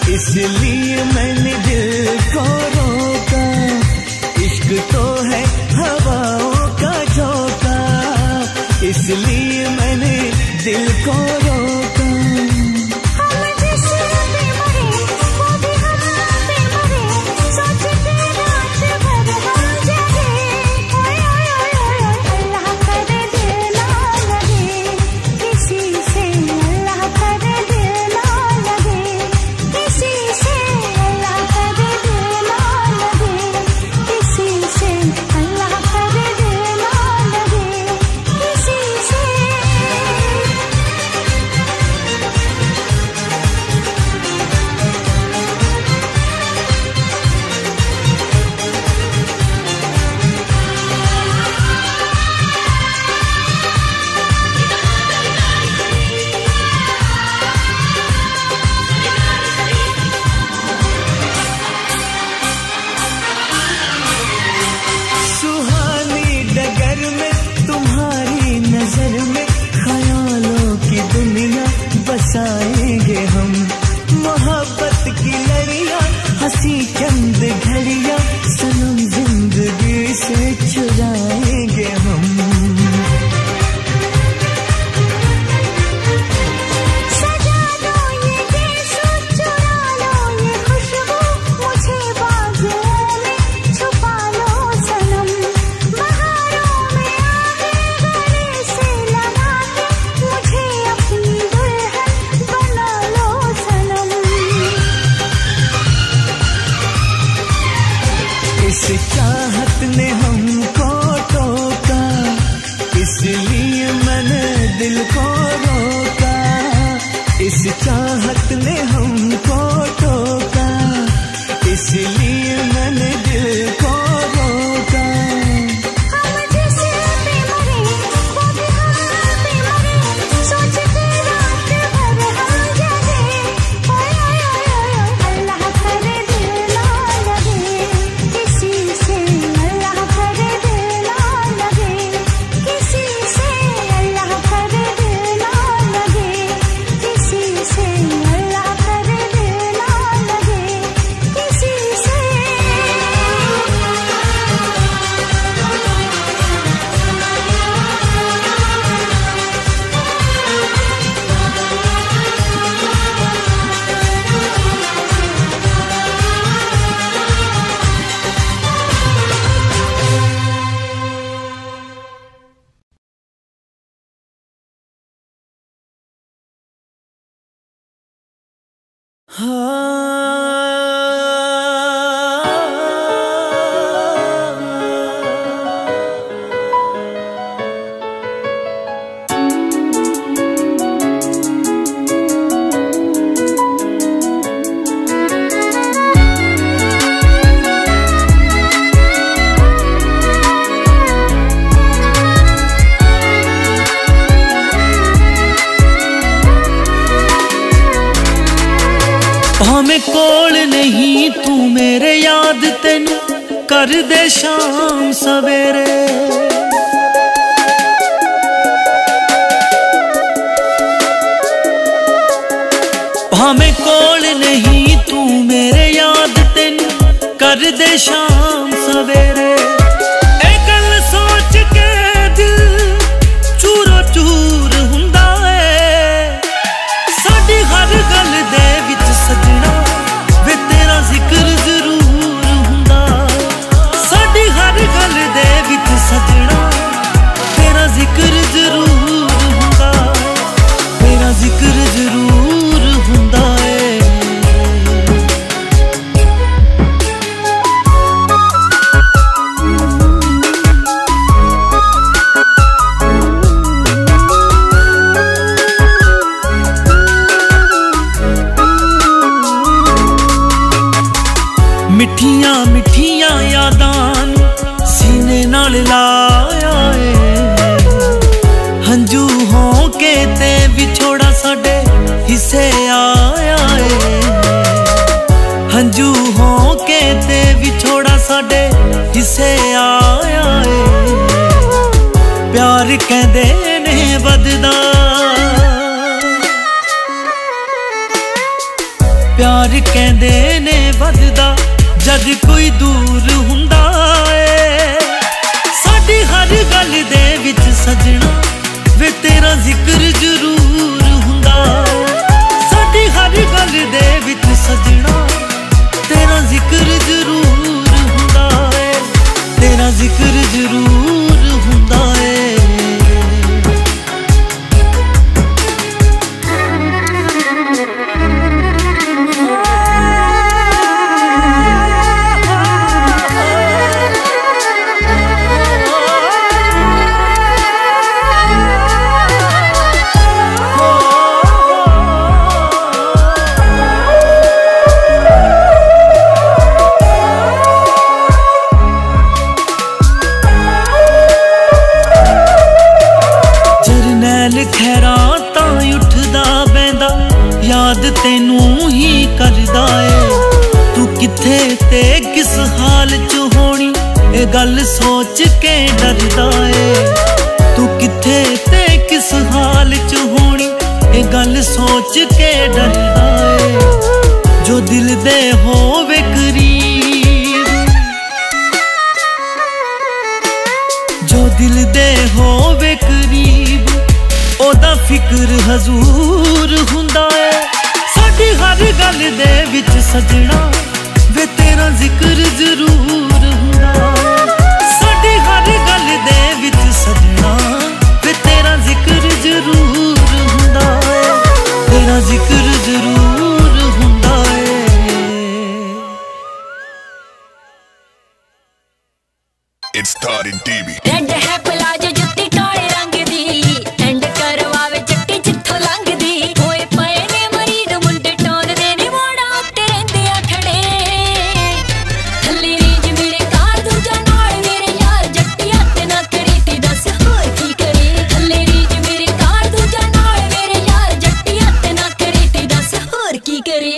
इसलिए मैंने दिल को रोका। इश्क तो है हवाओं का झोंका, इसलिए मैंने दिल को रोका। हम जिस पे मरे वो भी हम पे मरे, सोच के रात भर हम जगे। ओए ओए ओए ओए अल्लाह करे दिल ना लगे किसी से, अल्लाह करे दिल ना लगे किसी से, अल्लाह करे दिल ना लगे किसी से, अल्लाह करे दिल ना लगे किसी से। सुहानी डगर में तुम्हारी नजर में ख्यालों की दुनिया बसाएंगे हम। मोहब्बत की लड़ियां हंसी चंद घड़ियां सनम जिंदगी से चुराएंगे हम। सजा दो ये देशो, चुरा लो ये खुशबू, मुझे बाजुओं में छुपा लो सनम। बहारों में आगे गले से लगा के मुझे अपनी दुल्हन बना लो सनम। इस चाहत ने हमको टोका, इसलिए मैंने दिल को रोका। इस चाहत ने हमको टोका, इसलिए मैंने दिल को रोका। हम जिस पे मरे वो भी हम पे मरे, सोच के रात भर हम जगे। ओए ओए ओए ओए अल्लाह करे दिल ना लगे किसी से, अल्लाह करे दिल ना लगे किसी से, अल्लाह करे दिल ना लगे किसी से, अल्लाह करे दिल ना लगे किसी से। भाਵੇਂ कोल नहीं तू मेरे याद तेनू कर दे शाम सवेरे। भाਵੇਂ कोल नहीं तू मेरे याद तेनू कर दे शाम सवेरे। ए गल सोच के दिल चूरो चूर हुंदा है, साडी हर गल दे विच सजना वे तेरा जिक्र जरूर हुंदा। साडी हर गल दे विच सजना तेरा जिक्र जरूर हुंदा, तेरा जिक्र जरूर हुंदा है। मिठियां मिठियां यादां सीने नाल लाया है, हंजू हों के ते विछोड़ा साडे हिस्से आया है। हंजू हों के ते विछोड़ा साडे हिस्से आया है। प्यार कहंदे ने बददा, प्यार कहंदे ने वधदा जद कोई दूर हुंदा ए साडी हर गल दे विच सजना वे तेरा जिक्र जरूर हुंदा साडी हर गल दे विच सजना तेरा जिक्र जरूर हुंदा ए तेरा जिक्र जरूर हुंदा ए तेनू ही करदा ए तू किथे ते किस हाल च होनी ए गल सोच के डरदा ए तू किथे ते किस हाल च होनी ए गल सोच के डरदा ए जो दिल दे होवे करीब जो दिल दे होवे करीब ओदा फिक्र हजूर हुंदा ए हर गल दे विच सजना वे तेरा जिक्र जरूर हुंदा साडी हर गल दे विच सजना वे तेरा जिक्र जरूर हुंदा तेरा जिक्र जरूर हुंदा It started DB रेड है प्लाजो जुत्ती काले रंग दी एंड करवावे जट्टी जिੱਥੋਂ लंघदी होए पए ने मरीद मुंडे टोन दे ने मोड़ा उत्ते रहंदे आ खड़े थल्ले रीज मेरे कार दूजा नाल मेरे यार जट्टी हत्थ ना करी ती दस होर की करे थल्ले रीज मेरे कार दूजा नाल मेरे यार जट्टी हत्थ ना करी ती दस होर की करे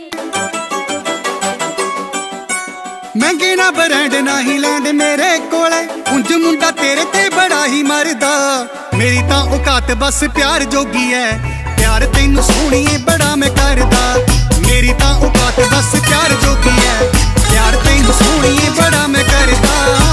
महंगे ना ब्रांड ना ही लैंड मेरे कोले उंज मुंडा तेरे ते बड़ा ही मरदा मेरी तां औकात बस प्यार जोगी है प्यार तैनू सोहणीए बड़ा मैं करदा मेरी तां औकात बस प्यार जोगी है प्यार तैनू सोहणीए बड़ा मैं करदा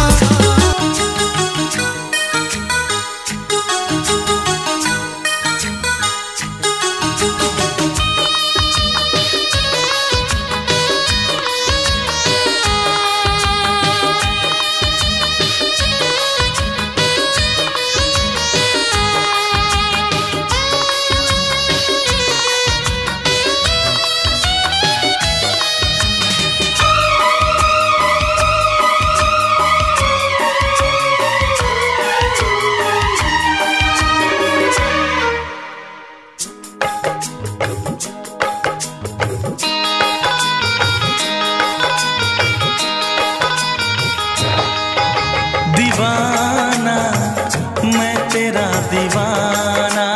दीवाना मैं तेरा दीवाना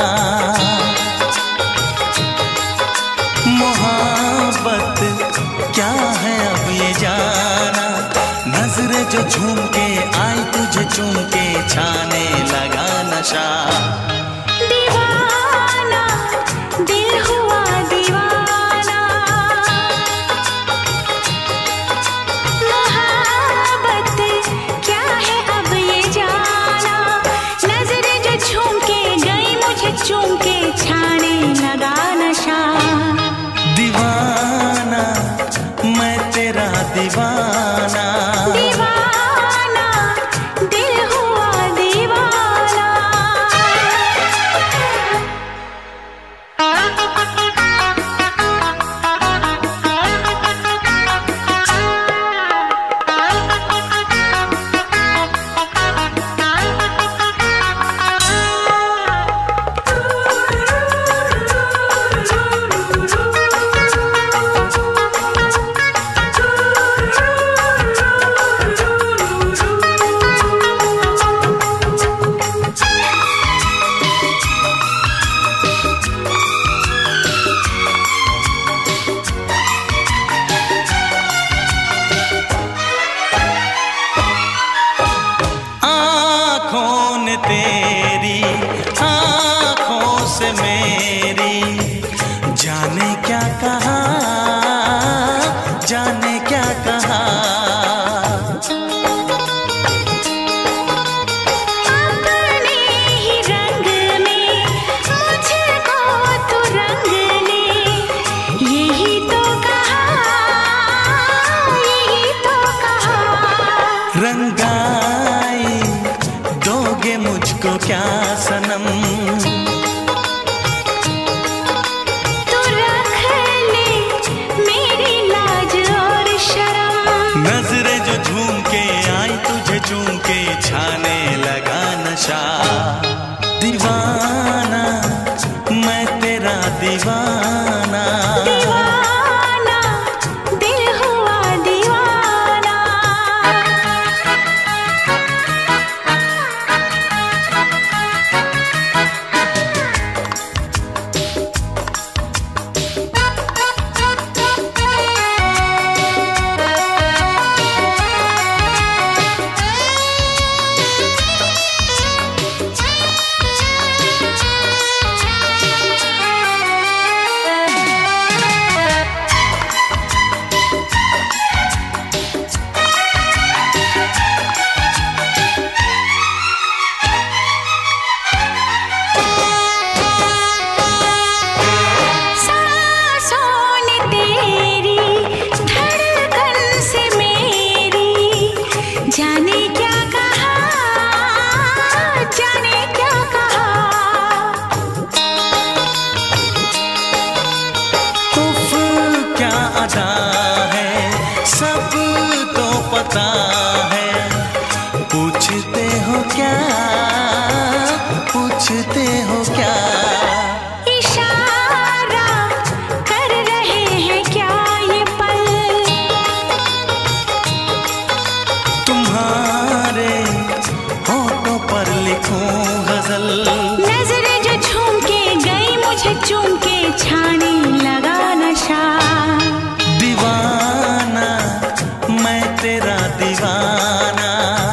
मोहब्बत क्या है अब ये जाना नजरें जो झूम के आई तुझे चूम के छाने लगा नशा दीवाना दिल हुआ दीवाना मोहब्बत क्या है अब ये जाना नजरें जो झूम के गई मुझे चूम के छाने लगा नशा दीवाना मैं तेरा दीवाना दीवाना दिल हुआ दीवाना वादा है, सबको पता है। पूछते हो क्या, पूछते हो क्या? इशारा कर रहे हैं क्या ये पल? तुम्हारे होठों पर लिखूं गजल। नजरें जो झूम के गई मुझे चूम के, छाने लगा नशा। दीवाना मैं तेरा दीवाना,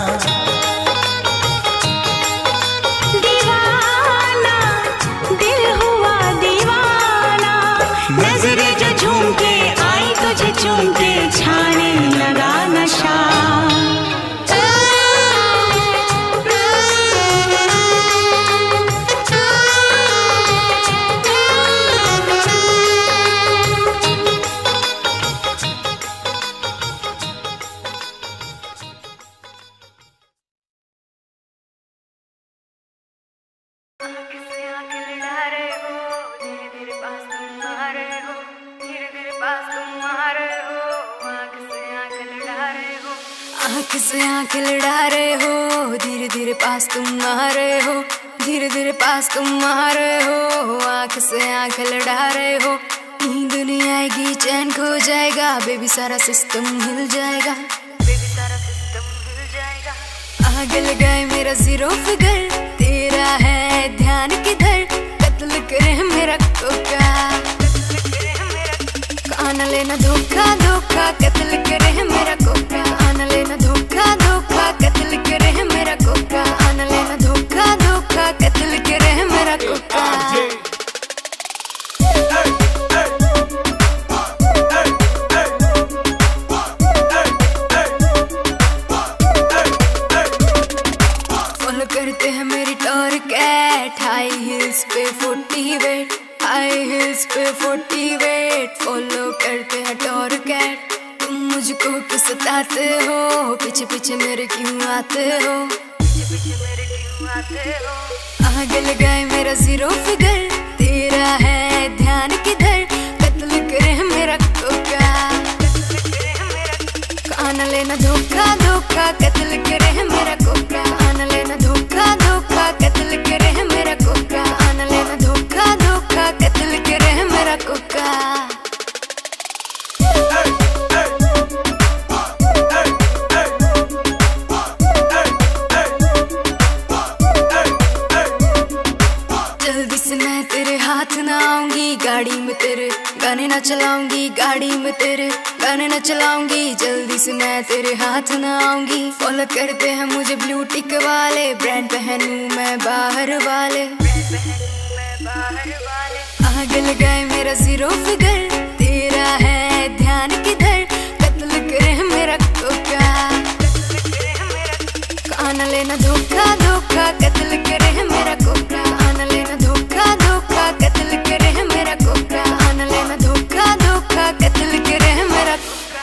दीवाना दिल हुआ दीवाना। नजरें जो झूम के आई तुझे चूम के, छाने लगा नशा। आँख से आँख लड़ा रहे हो, धीरे धीरे पास तुम आ रहे हो, धीरे धीरे पास तुम आ रहे हो। आँख से आँख लड़ा रहे हो, नींद नहीं आएगी, चैन खो जाएगा, बेबी सारा सिस्टम हिल जाएगा, बेबी सारा सिस्टम हिल जाएगा। आग लगाए मेरा जीरो फिगर, तेरा है ध्यान किधर, कत्ल करे मेरा कोका। कान लेना धोखा धोखा, कत्ल करे मेरा कोका। कान लेना धोखा धोखा, कत्ल करे मेरा कोका। कान लेना धोखा धोखा, कत्ल करे मेरा कोका। फॉलो करते हैं मेरी टॉर कैट, हाई हिल्स पे 40 वेट, हाई हिल्स पे 40 वेट। फॉलो करते हैं टॉर कैट, तुम मुझको क्यों सताते हो, पीछे पीछे मेरे क्यों आते हो, पीछे पीछे मेरे क्यों आते हो। आग लगाए मेरा जीरो फिगर, तेरा है ध्यान किधर, कत्ल करे मेरा कोका। कान लेना धोखा धोखा, कत्ल करे मेरा कोका। कान लेना धोखा धोखा, कत्ल करे मेरा कोका। कान लेना धोखा धोखा, कत्ल करे मेरा कोका। जल्दी से मैं तेरे हाथ ना आऊंगी, गाड़ी में तेरे गाने ना चलाऊंगी, गाड़ी में तेरे गाने ना चलाऊंगी। जल्दी से मैं तेरे हाथ ना आऊंगी। फॉलो करते हैं मुझे ब्लू टिक वाले, ब्रांड पहनूं मैं बाहर वाले। आग लगाए मेरा जीरो फिगर, तेरा है ध्यान किधर, कत्ल करे मेरा कोका। कान लेना धोखा धोखा, कत्ल करे मेरा कोका। कान लेना धोखा धोखा, कत्ल करे मेरा कोका। कान लेना धोखा धोखा, कत्ल करे मेरा कोका।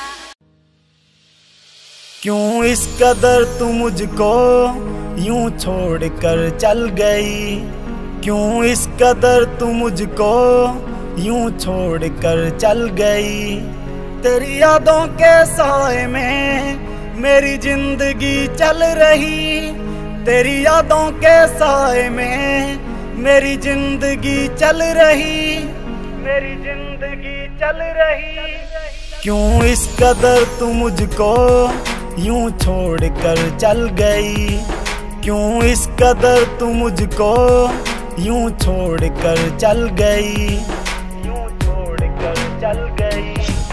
क्यों इस कदर तू मुझको यूं छोड़ कर चल गई, क्यों इस कदर तू मुझको यूं छोड़ कर चल गई। तेरी यादों के साए में मेरी जिंदगी चल रही, तेरी यादों के साए में मेरी जिंदगी चल रही, मेरी जिंदगी चल रही। क्यों इस कदर तू मुझको यूं छोड़ कर चल गई, क्यों इस कदर तू मुझको यूं छोड़ कर चल गई, यूं छोड़ कर चल गई।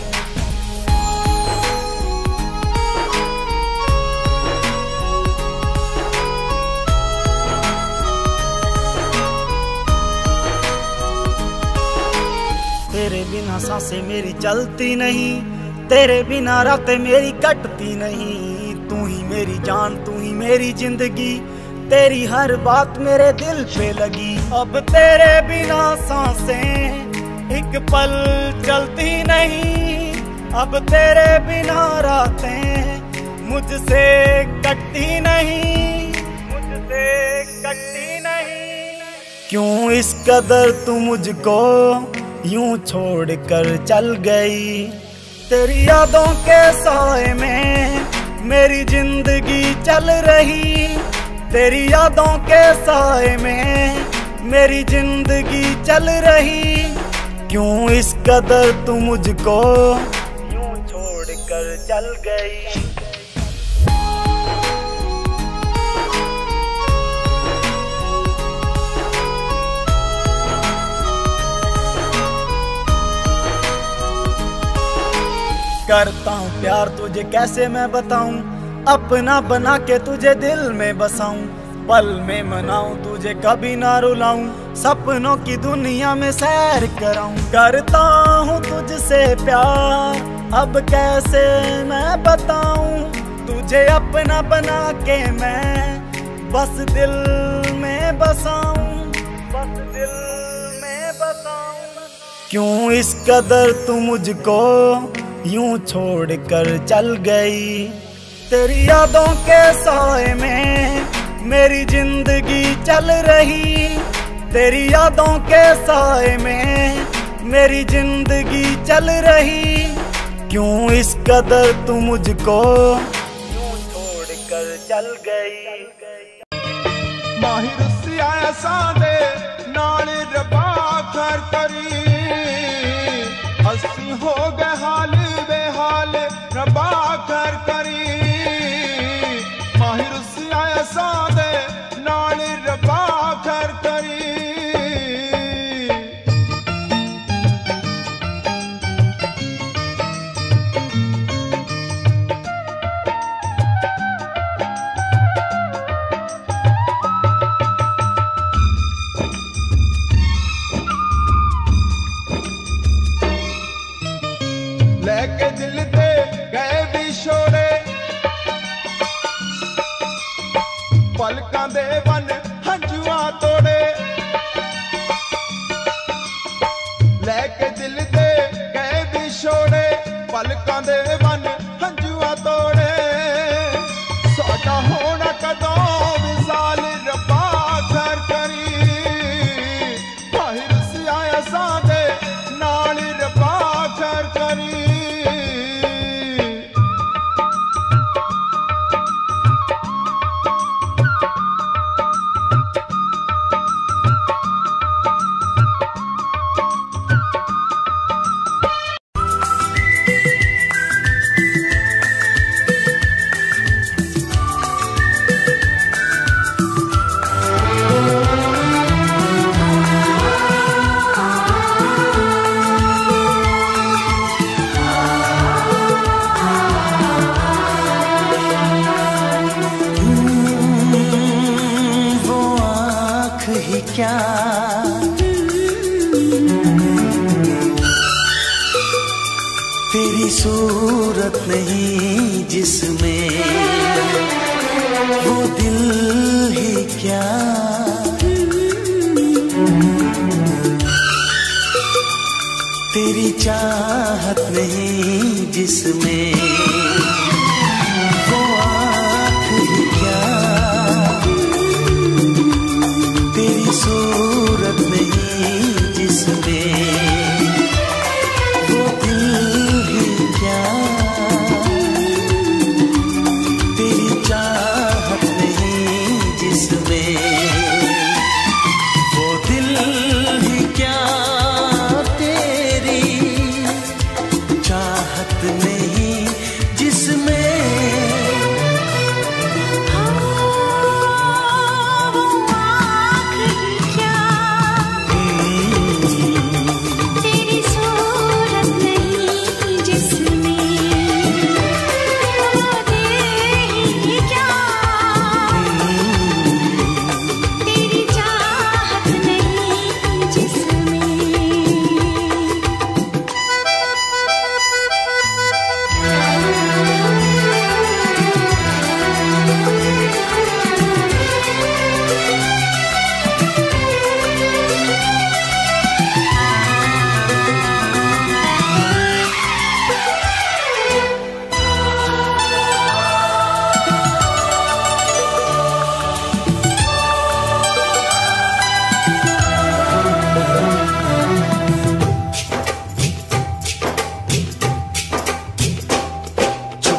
तेरे बिना सांसें मेरी चलती नहीं, तेरे बिना रातें मेरी कटती नहीं। तू ही मेरी जान, तू ही मेरी जिंदगी, तेरी हर बात मेरे दिल पे लगी। अब तेरे बिना सांसें एक पल चलती नहीं, अब तेरे बिना रातें मुझसे कटती नहीं, मुझसे कटती नहीं। क्यों इस कदर तू मुझको यूं छोड़ कर चल गई, तेरी यादों के साए में मेरी जिंदगी चल रही, तेरी यादों के साए में मेरी जिंदगी चल रही। क्यों इस कदर तू मुझको यूं छोड़ कर चल गई। करता हूँ प्यार तुझे कैसे मैं बताऊं, अपना बना के तुझे दिल में बसाऊं, पल में मनाऊं तुझे कभी ना रुलाऊं, सपनों की दुनिया में सैर कराऊं। करता हूँ तुझसे प्यार अब कैसे मैं बताऊं, तुझे अपना बना के मैं बस दिल में बसाऊं, बस दिल में बसाऊं। क्यों इस कदर तू मुझको यूं छोड़ कर चल गई। तेरी यादों के साए में मेरी जिंदगी चल रही, तेरी यादों के साए में मेरी जिंदगी चल रही। क्यों इस कदर तू मुझको यूं छोड़ कर चल गई। माहिर सिया सादे नाल रबा कर करी, अस्सी हो गए हाल बेहाल रबा कर करी। माहिर सिया सादे नाल रबा कर करी। लेके दिल दे गए विछोड़े, पलकां दे वन हंजुआ तोड़े। लेके दिल दे गए विछोड़े, पलकां दे वन हंजुआ तोड़े। साडा होना कदों विसाल रब्बा कर करी। माहिर सिया सादे नाल रब्बा कर करी। क्या तेरी सूरत नहीं जिसमें, वो दिल ही क्या तेरी चाहत नहीं जिसमें, वो आँख ही क्या तेरी सूरत नहीं जिसमें, वो दिल ही क्या तेरी चाहत नहीं जिसमें, वो दिल ही क्या तेरी चाहत नहीं जिसमें।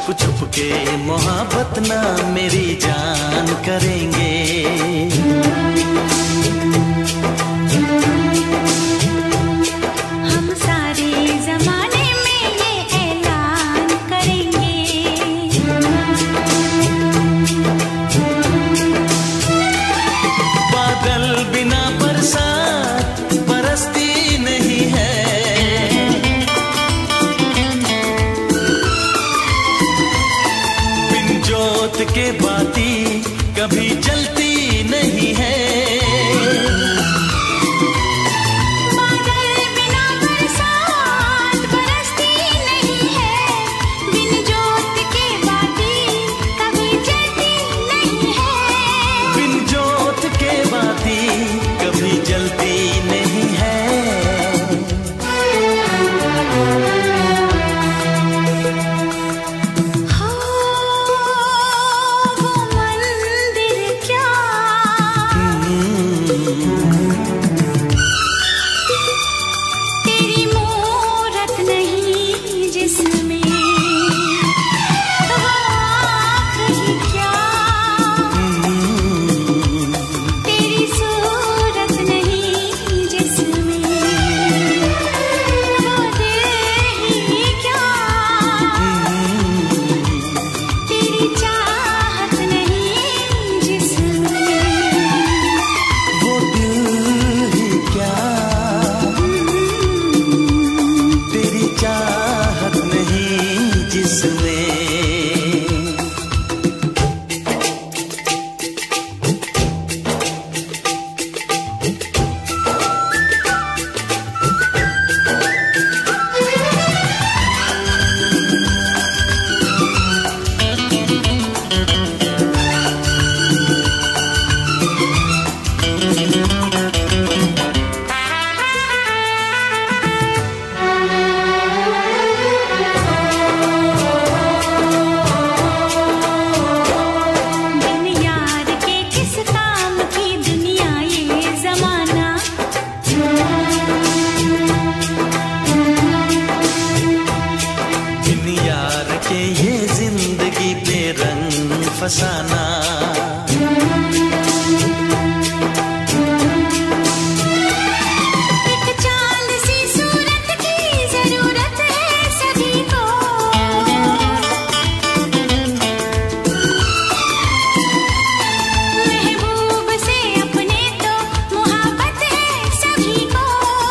छुप छुप के मोहब्बत ना मेरी जान करेंगे। हम सारे जमाने में ये ऐलान करेंगे। बादल बिना बरसात बरसती नहीं है, बिन जोत के बाती कभी जलती नहीं है। बादल बिना बरसात बरसती नहीं है, बिन जोत के बाती कभी जलती नहीं है। बिन जोत के बाती कभी जलती नहीं है। हो वो मंदिर क्या तेरी मूरत नहीं जिसमें, वो आँख ही क्या तेरी सूरत नहीं जिसमें, वो दिल ही क्या तेरी चाहत नहीं जिसमें। वो दिल ही क्या तेरी चाहत नहीं जिसमें। बिन यार के किस काम की दुनिया ये जमाना, बिन यार के ये जिंदगी पे रंग फसाना। एक चांद सी सूरत की जरूरत है सभी को, महबूब से अपने तो मोहब्बत है सभी को।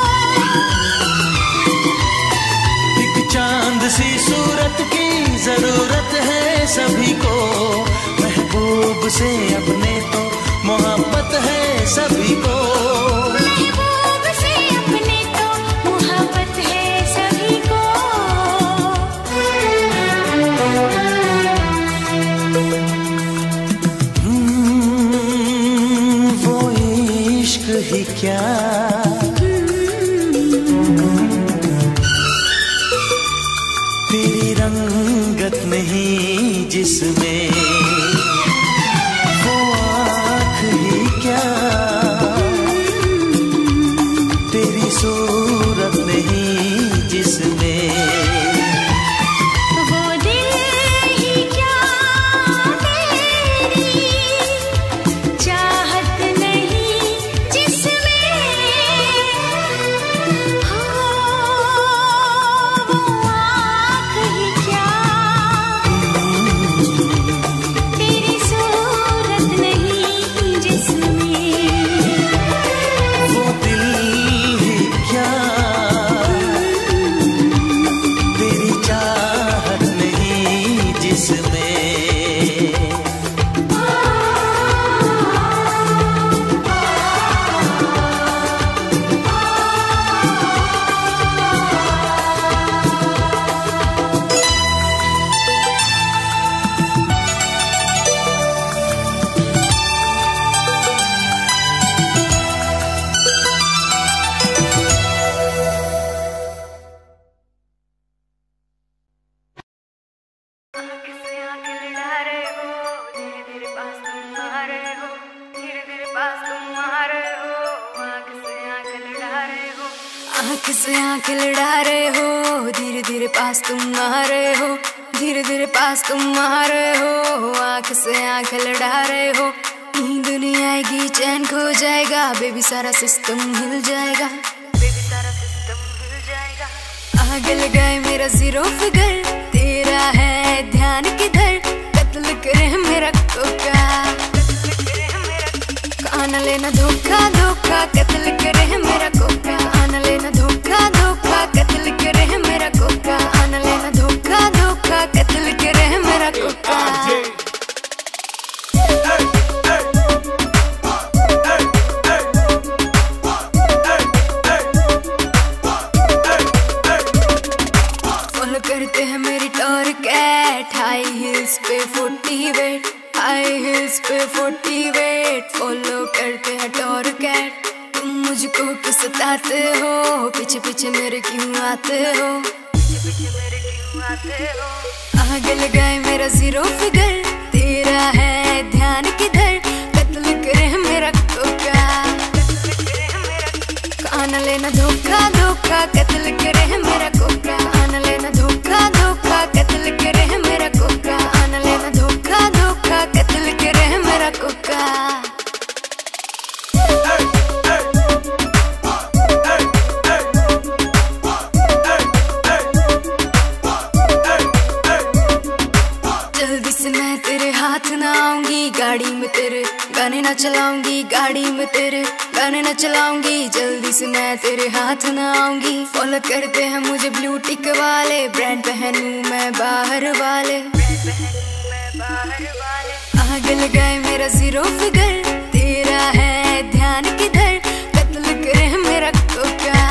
एक चांद सी सूरत की जरूरत है सभी को, महबूब से अपने तो मोहब्बत है सभी को। महबूब से अपने तो मोहब्बत है सभी को। वो इश्क ही क्या तेरी रंगत नहीं जिसमें, वो आँख ही क्या तेरी सूरत नहीं जिसमें। वो दिल ही क्या तेरी चाहत नहीं जिसमें, हो वो आँख ही क्या तेरी सूरत नहीं जिसमें। वो दिल ही क्या तेरी चाहत नहीं जिसमें। आँख से आँख लड़ा रहे हो, धीरे धीरे पास तुम आ रहे हो, धीरे धीरे पास तुम आ रहे हो, आंख से आंख लड़ा रहे हो। नींद नहीं आएगी, चैन खो जाएगा, बेबी सारा सिस्टम हिल जाएगा, बेबी सारा सिस्टम हिल जाएगा। आग लगाए मेरा जीरो फिगर, तेरा है ध्यान किधर, कत्ल करे मेरा कोका, कान लेना धोखा धोखा, कत्ल करे मेरा कोका, कान लेना धोखा धोखा, कत्ल करे मेरा कोका, कान लेना धोखा धोखा, कत्ल करे मेरा कोका। करते हैं मेरी टॉर कैट, हाई हिल्स पे 40 वेट, हाई हिल्स पे 40 वेट, फॉलो करते हैं टॉर कैट। तुम मुझको क्यों सताते हो, पीछे पीछे मेरे क्यों आते हो, पीछे पीछे मेरे क्यों आते हो। आगे लगाए मेरा जीरो फिगर, तेरा है ध्यान किधर, कत्ल करे मेरा कोका, कान लेना धोखा धोखा, कत्ल करे मेरा कोका, कान लेना धोखा धोखा, कत्ल करे मेरा कोका, कान लेना धोखा धोखा, कत्ल करे मेरा कोका। जल्दी से मैं तेरे हाथ ना आऊंगी, गाड़ी में तेरे गाने ना चलाऊंगी, गाड़ी में तेरे गाने ना चलाऊंगी, जल्दी से मैं तेरे हाथ ना आऊंगी। फॉलो करते हैं मुझे ब्लू टिक वाले, ब्रांड पहनूं मैं बाहर वाले, आगे लगाए मेरा जीरो फिगर, तेरा है ध्यान किधर, कत्ल करे मेरा कोका,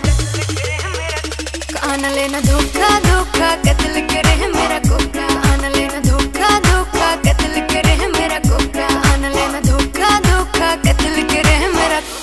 कान लेना धोखा धोखा, कत्ल करे मेरा कोका, कान लेना धोखा धोखा, कत्ल करे मेरा कोका, कान लेना धोखा धोखा, कत्ल करे मेरा कोका।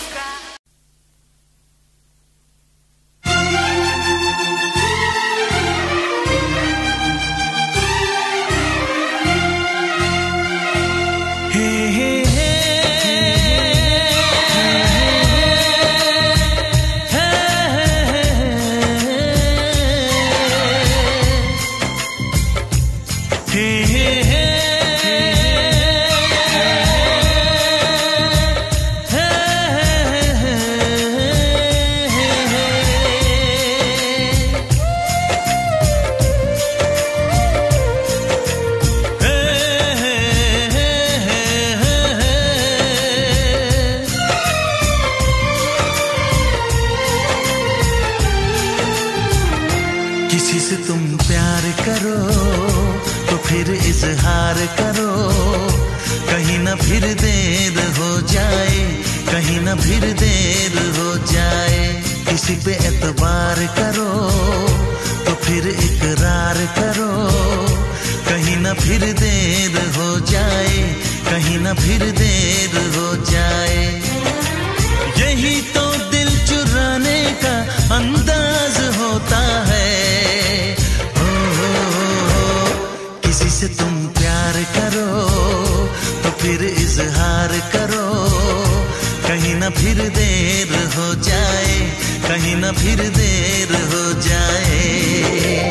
किसी से तुम प्यार करो तो फिर इजहार करो, कहीं ना फिर देर हो जाए, कहीं ना फिर देर हो जाए। किसी पे एतबार करो तो फिर इकरार करो, कहीं ना फिर देर हो जाए, कहीं ना फिर देर हो जाए। यही तो दिल चुराने का अंदाज होता है। किसी से तुम प्यार करो तो फिर इजहार करो, कहीं ना फिर देर हो जाए, कहीं ना फिर देर हो जाए।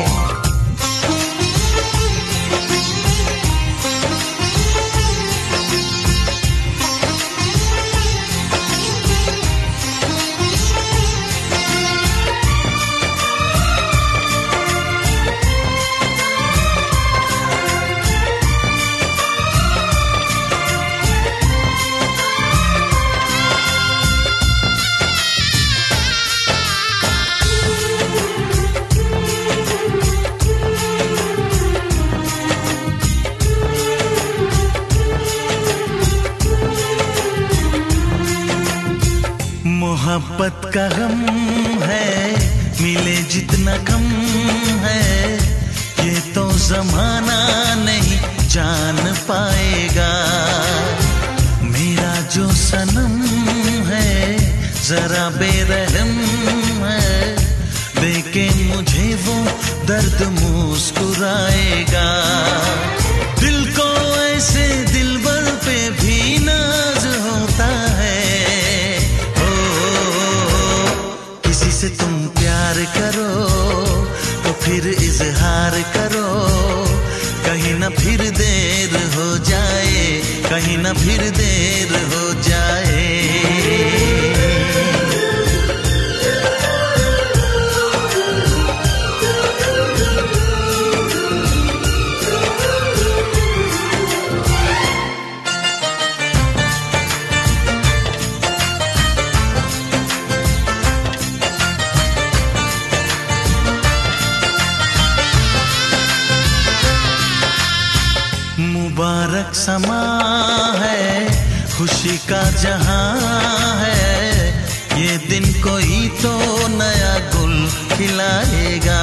मोहब्बत का गम है, मिले जितना कम है, ये तो जमाना नहीं जान पाएगा। मेरा जो सनम है जरा बेरहम है, देखे मुझे वो दर्द मुस्कुराएगा। दिल को ऐसे दिलबर पे भी नाज होता है। किसी से तुम प्यार करो तो फिर इजहार करो, कहीं ना फिर देर हो जाए। मुबारक समा है, खुशी का जहां है, ये दिन कोई तो नया गुल खिलाएगा।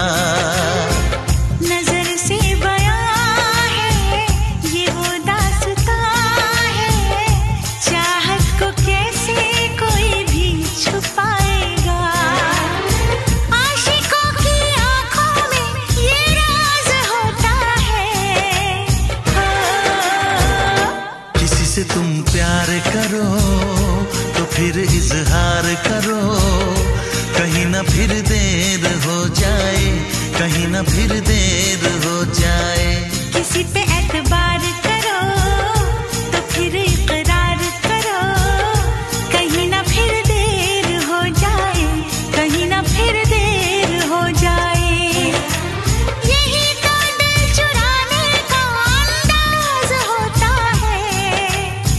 नजर से बयां है ये वो दास्तां है, चाहत को कैसे कोई भी छुपाएगा। आशिकों की आंखों में ये राज होता है। किसी से तुम प्यार करो तो फिर इजहार करो, कहीं ना फिर देर हो जाए, कहीं ना फिर देर हो जाए। किसी पे एतबार करो तो फिर इकरार करो, कहीं ना फिर देर हो जाए, कहीं ना फिर देर हो जाए। यही तो दिल चुराने का अंदाज होता है।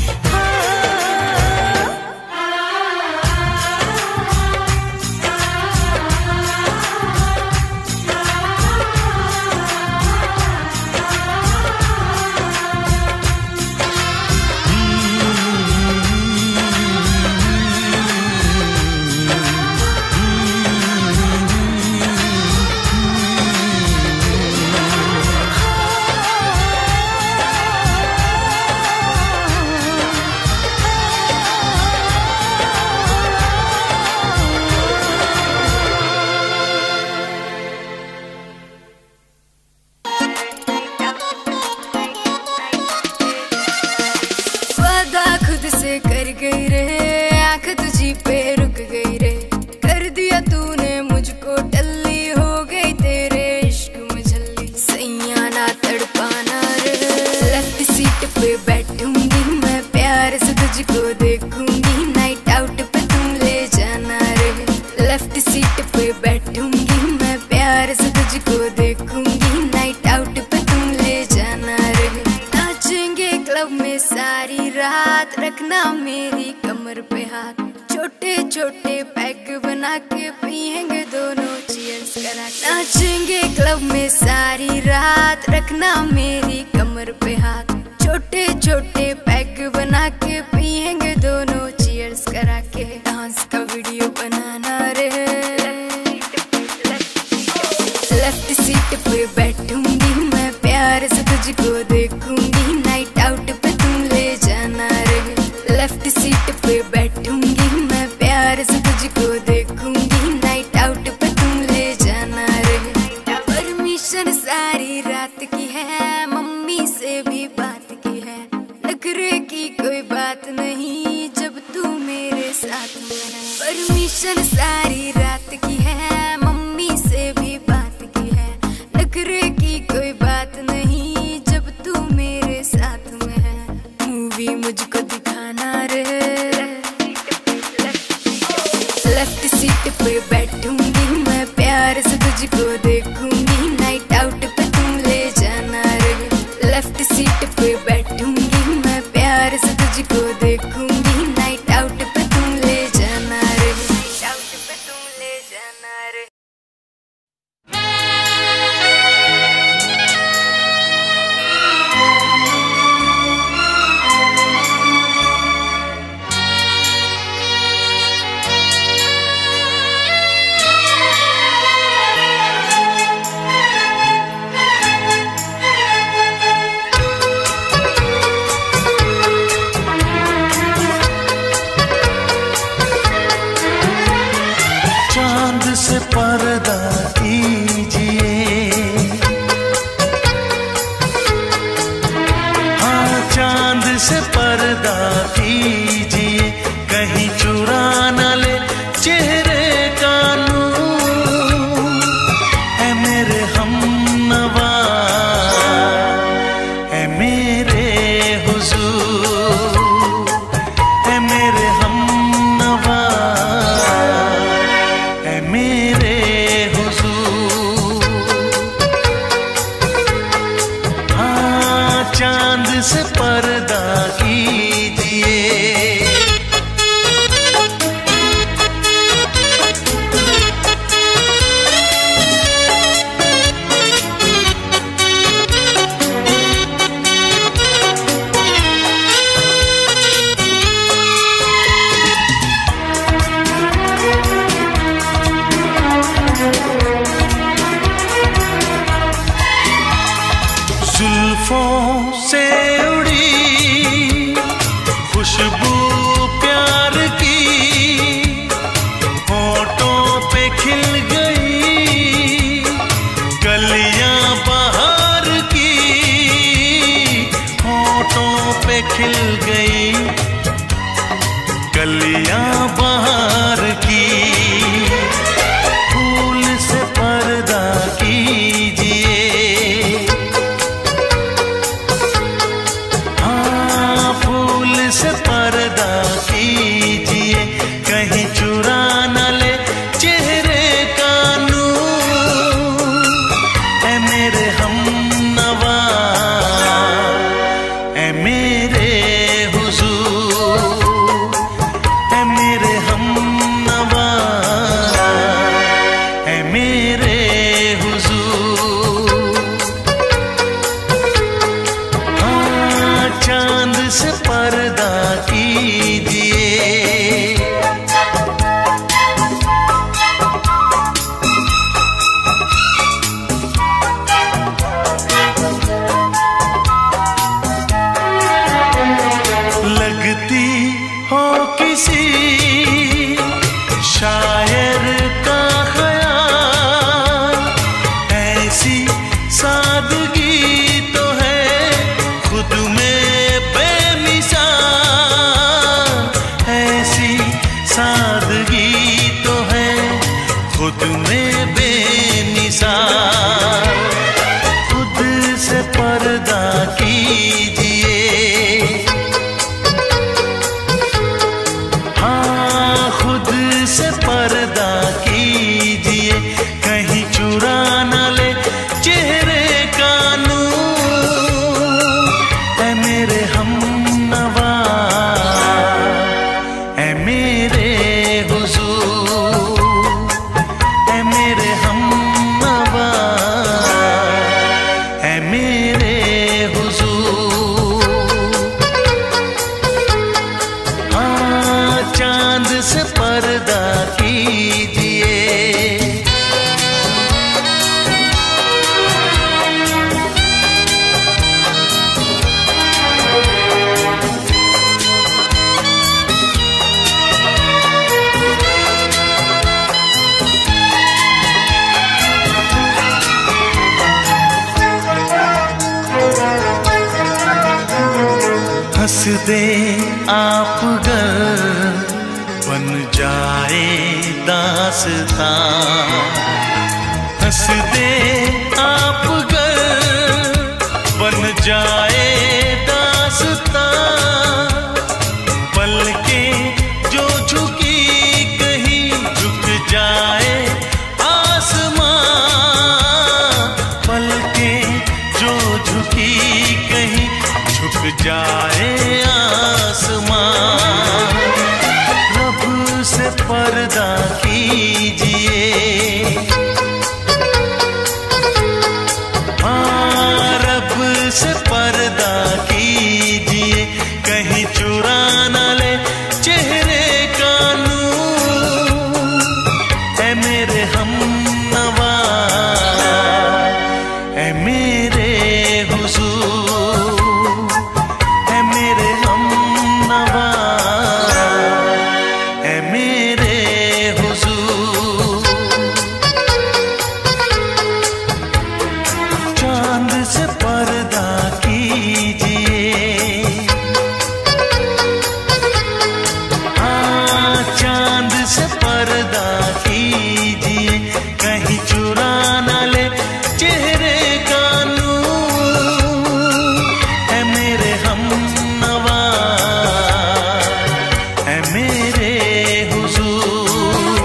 वादा खुद से कर गई रे, आंख तुझी पे रुक गई रे, कर दिया तूने मुझको टल्ली, हो गई तेरे इश्क में झल्ली, सैया ना तड़पाना रे। लेफ्ट सीट पे बैठूंगी मैं, प्यार से तुझको देखूंगी, नाइट आउट पे तुम ले जाना रे। लेफ्ट सीट पे बैठूंगी मैं, प्यार से तुझको देखूंगी, नाइट आउट पे तुम ले जाना रे। नाचेंगे क्लब में सारी रात, रखना मेरी कमर पे हाथ, छोटे छोटे पैक बना के पिएंगे दोनों चीयर्स करा। नाचेंगे क्लब में सारी रात, रखना मेरी कमर पे हाथ, छोटे छोटे पैक बना के पिएंगे दोनों चीयर्स करा के। डांस का वीडियो बनाना रे। लेफ्ट सीट पे बैठूंगी मैं, प्यार से तुझको देखूंगी, नाइट आउट पे तुम ले जाना रे। लेफ्ट सीट पे बैठूंगी मैं, प्यार से तुझको देखूंगी, नाइट आउट पे तुम ले जाना रे। परमिशन सारी रात की है, मम्मी से भी बात की है, नखरे की कोई बात नहीं जब तू मेरे साथ में है। परमिशन सारी रात की है, मम्मी से भी बात की है, नखरे की कोई बात नहीं जब तू मेरे साथ में है। मूवी मुझको दिखाना रे। लेफ्ट सीट पे बैठूंगी मैं, प्यार से तुझको देखूंगी, नाइट आउट पे तुम ले जाना रे। लेफ्ट सीट पे बैठूंगी मैं, प्यार से तुझको देखूंगी, नाइट आउट पे तुम ले जाना रे। नाइट आउट पे तुम ले जाना रे। से पर्दा कीजिए, हाँ चांद से पर्दा कीजिए, कहीं चुरा न ले चेहरे का नूर। है मेरे हमनवा, है मेरे हुजूर, से पर्दा कीजिए। जुल्फों से उड़ी खुशबू प्यार की, होठों पे खिल गई कलियां बहार की, होठों पे खिल गई कलियां बहार की। फूल से पर्दा कीजिए, से पर्दा कीजिए, कहीं चुरा न ले चेहरे का नूर। ऐ मेरे हमनवा, ऐ मेरे हुजूर, ऐ मेरे हमनवा, ऐ मेरे हुजूर। हाँ, चांद से पर्दा कीजिए। लगती हो किसी शायर का ख़याल, ऐसी सादगी तो है खुद में बेमिसाल, ऐसी सादगी तो है खुद में बेमिसाल। खुद से पर्दा कीजिए, हाँ खुद से पर्दा कीजिए, कहीं चुरा न ले चेहरे का नूर। ऐ मेरे हमनवा, ऐ मेरे हुजूर, ऐ मेरे हमनवा, ऐ मेरे हुजूर। हाँ, चांद से पर्दा कीजिए। हंस दे आप गर बन जाए दास्तां, हंस दे आप गर बन जाए दास्तां। पलकें जो झुकी कहीं झुक जाए आसमां, पलकें जो झुकी कहीं झुक जाए आसमां। रब से पर्दा कीजिए, हाँ रब से पर्दा कीजिए, कहीं चुरा न ले चेहरे का नूर। ऐ मेरे हमनवा, ऐ मेरे हुजूर, ऐ मेरे हमनवा, ऐ मेरे हुजूर। चांद से पर्दा कीजिए, हाँ चांद से पर्दा कीजिए, कहीं चुरा न ले चेहरे का नूर। ऐ मेरे हमनवा, ऐ मेरे हुजूर।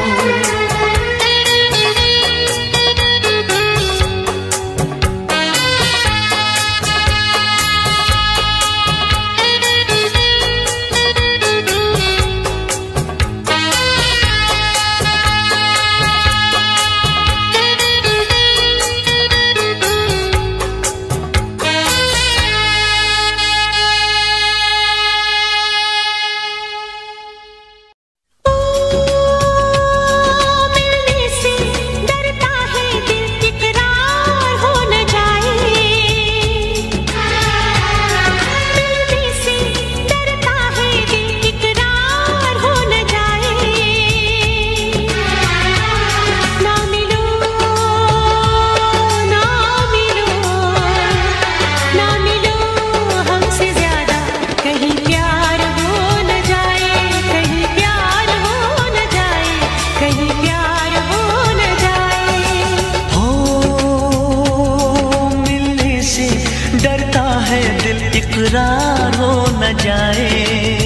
इकरार हो न जाए,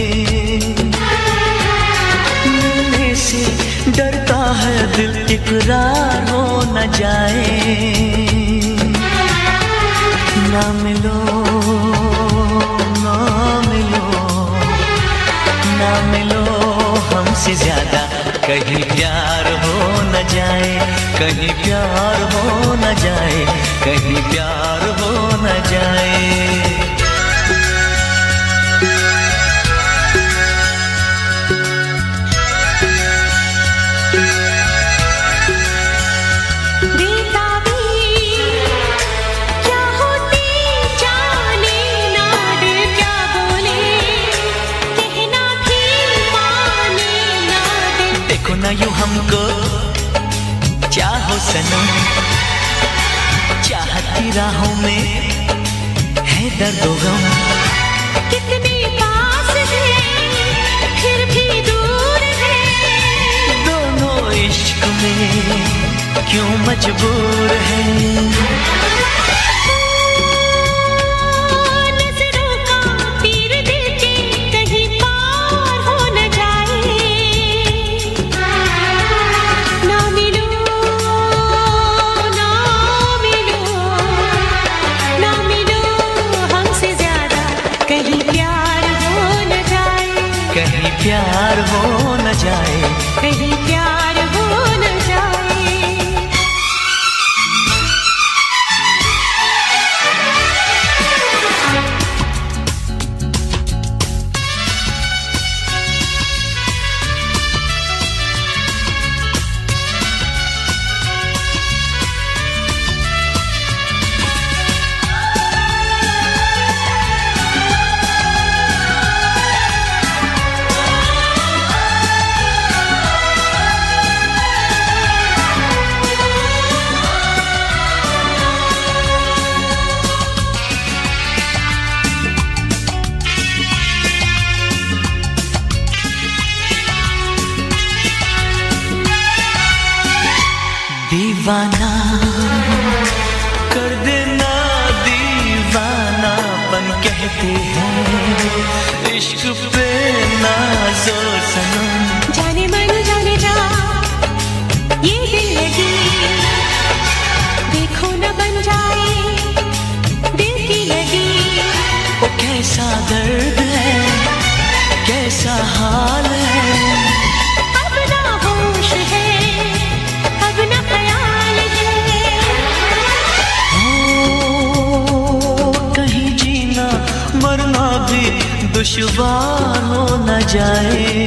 मिलने से डरता है दिल, इकरार हो न जाए। ना मिलो ना मिलो ना मिलो हमसे ज्यादा, कहीं प्यार हो न जाए, कहीं प्यार हो न जाए, कहीं प्यार हो न जाए। ना यूं हमको चाहो सनम, चाहत की राहों में है दर्द व गम। कितने पास है फिर भी दूर है, दोनों इश्क में क्यों मजबूर है। प्यार हो न जाए, कहीं प्यार हो न जाए। दीवाना कर देना, दीवानापन कहते हैं इश्क पे नाज़ो सनम। जाने मन जाने जा ये दिल लगी, देखो न बन जाए दिल की लगी। वो कैसा दर्द है, कैसा हाल है, अब ना होश है, अब ना ख्याल है। ओ कहीं जीना मरना भी दुश्वार हो न जाए।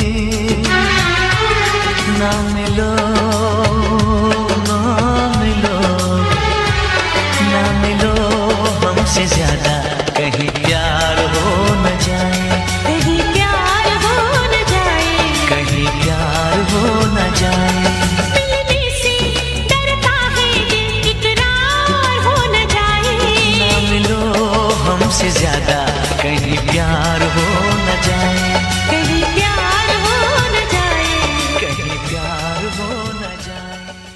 ना मिलो ना मिलो ना मिलो हमसे ज्यादा, कहीं प्यार हो न जाए, कहीं प्यार हो न जाए, कहीं प्यार हो न जाए। मिलने से डरता है दिल, इकरार हो न जाए। ना मिलो हमसे ज्यादा, कहीं प्यार हो न जाए, कहीं प्यार हो न जाए, कहीं प्यार हो न जाए।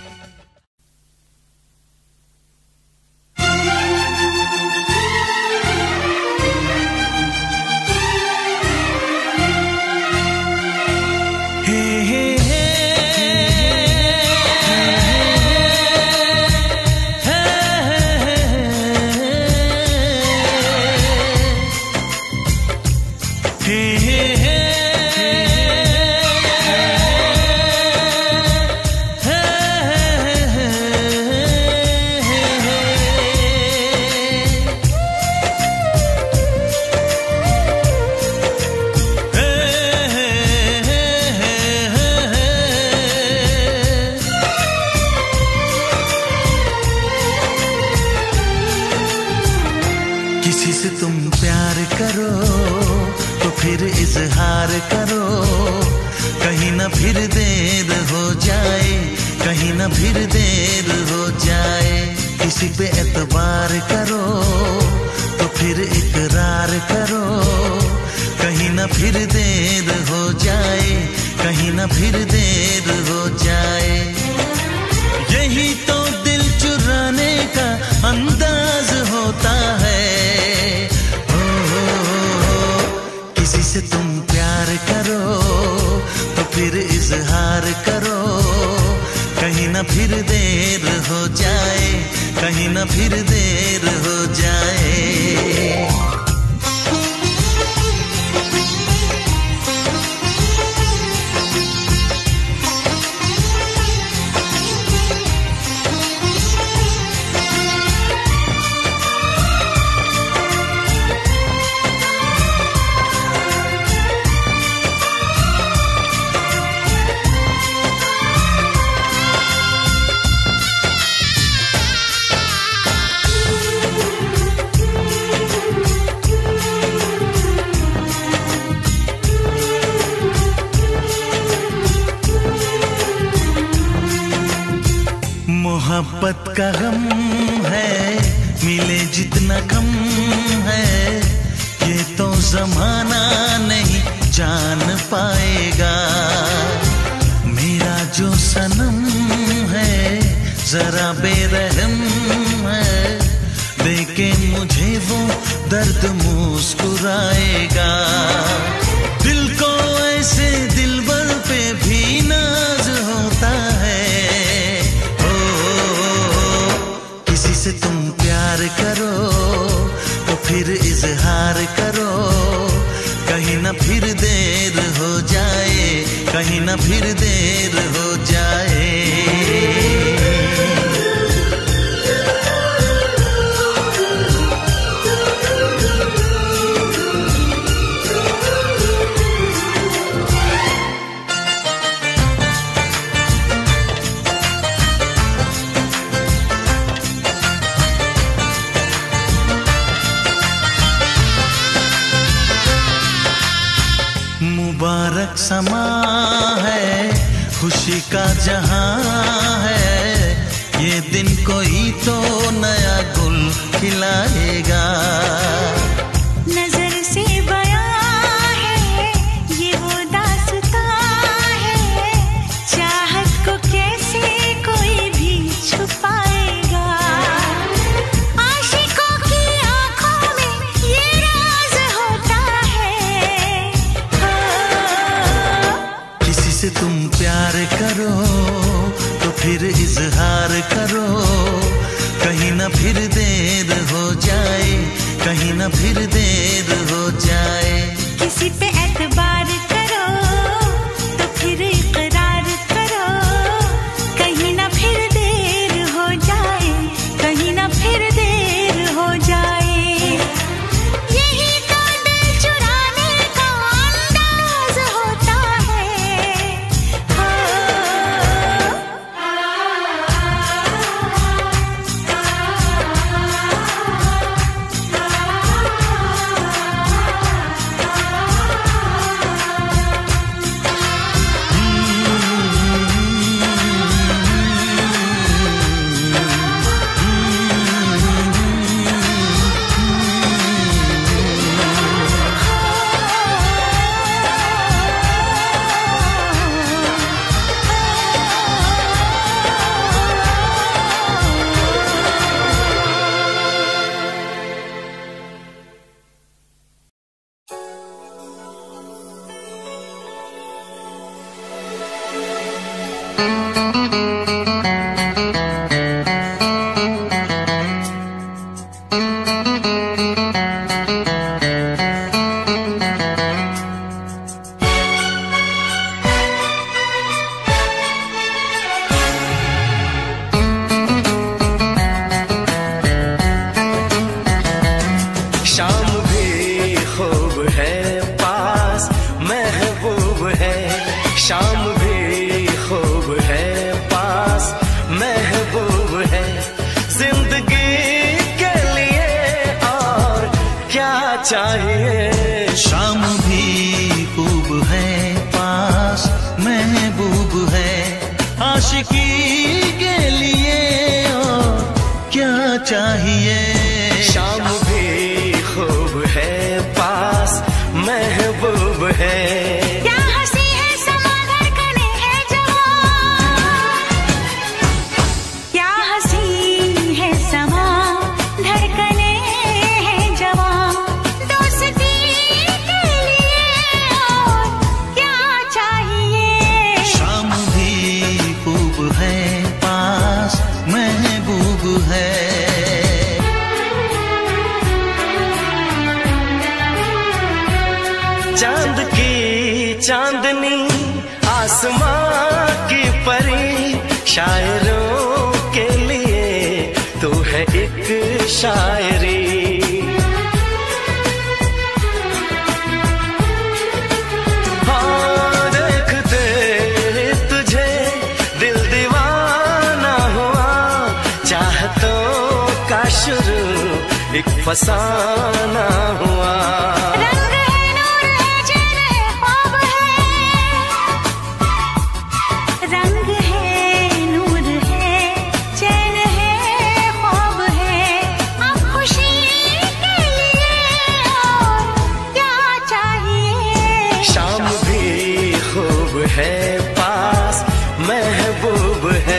किसी से तुम प्यार करो तो फिर इजहार करो, कहीं ना फिर देर हो जाए, कहीं ना फिर देर हो जाए। किसी पे एतबार करो तो फिर इकरार करो, कहीं ना फिर देर हो जाए, कहीं ना फिर देर हो जाए। यही तो दिल चुराने का अंदाज होता है। ओ न फिर देर हो जाए, कहीं न फिर देर हो जाए। मोहब्बत का गम है, मिले जितना कम है, ये तो जमाना नहीं जान पाएगा। मेरा जो सनम है जरा बेरहम है, देखे मुझे वो दर्द मुस्कुराएगा। दिल को ऐसे दिलबर पे भी नाज होता है। से तुम प्यार करो तो फिर इजहार करो, कहीं न फिर देर हो जाए, कहीं न फिर देर हो जाए। मुबारक समा है, खुशी का जहां है, ये दिन कोई तो नया गुल खिलाएगा। नजर से बयां है ये वो दास्तां है, चाहत को कैसे कोई भी छुपाएगा। आशिकों की आंखों में ये राज होता है। किसी से तुम प्यार करो तो फिर इजहार करो, कहीं न फिर देर हो जाए, कहीं न फिर देर हो जाए। किसी पे एतबार करो तो फिर इकरार करो, कहीं न फिर देर हो जाए, कहीं न फिर देर हो जाए। यही तो दिल चुराने का अंदाज होता है। चाहिए। शाम भी खूब है पास, महबूब है आशिकी के लिए, और क्या चाहिए। शाम भी खूब है पास, महबूब है। क्या हंसी है समा धड़कने है जवां, क्या हंसी है समा धड़कने है जवां, दोस्ती के लिए और क्या चाहिए। शाम भी खूब है पास, चांदनी आसमां की परी, शायरों के लिए तू है एक शायरी। हाँ देखते तुझे दिल दीवाना हुआ, चाहतों का शुरू एक फसाना हुआ। है पास महबूब है।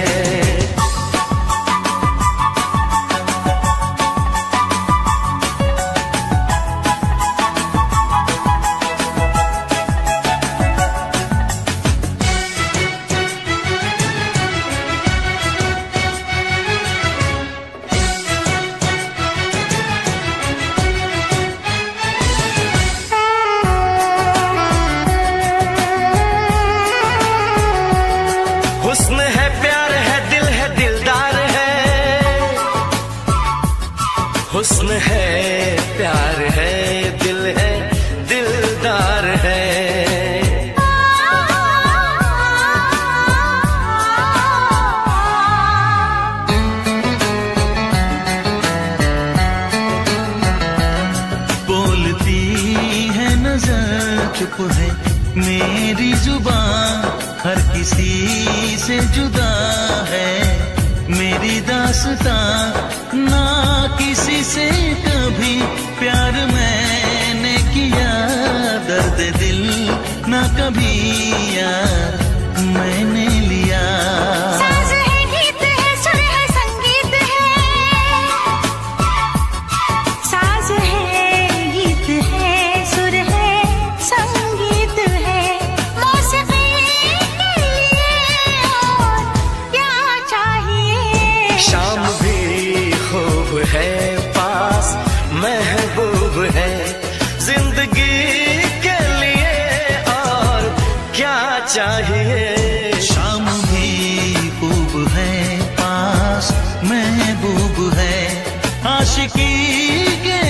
हुस्न है प्यार है दिल है दिलदार है, हुस्न है प्यार है दिल है दिलदार है। बोलती है नजर चुप है मेरी जुबान, हर किसी से जुदा है मेरी दास्तां, ना किसी से कभी प्यार मैंने किया, दर्द दिल ना कभी यार मैंने लिया। साज है गीत है सुर है संगीत है, साज है गीत है सुर है संगीत है, शाम भी खूब है पास महबूब है, जिंदगी के लिए और क्या चाहिए। शाम भी खूब है पास महबूब है, आशिकी के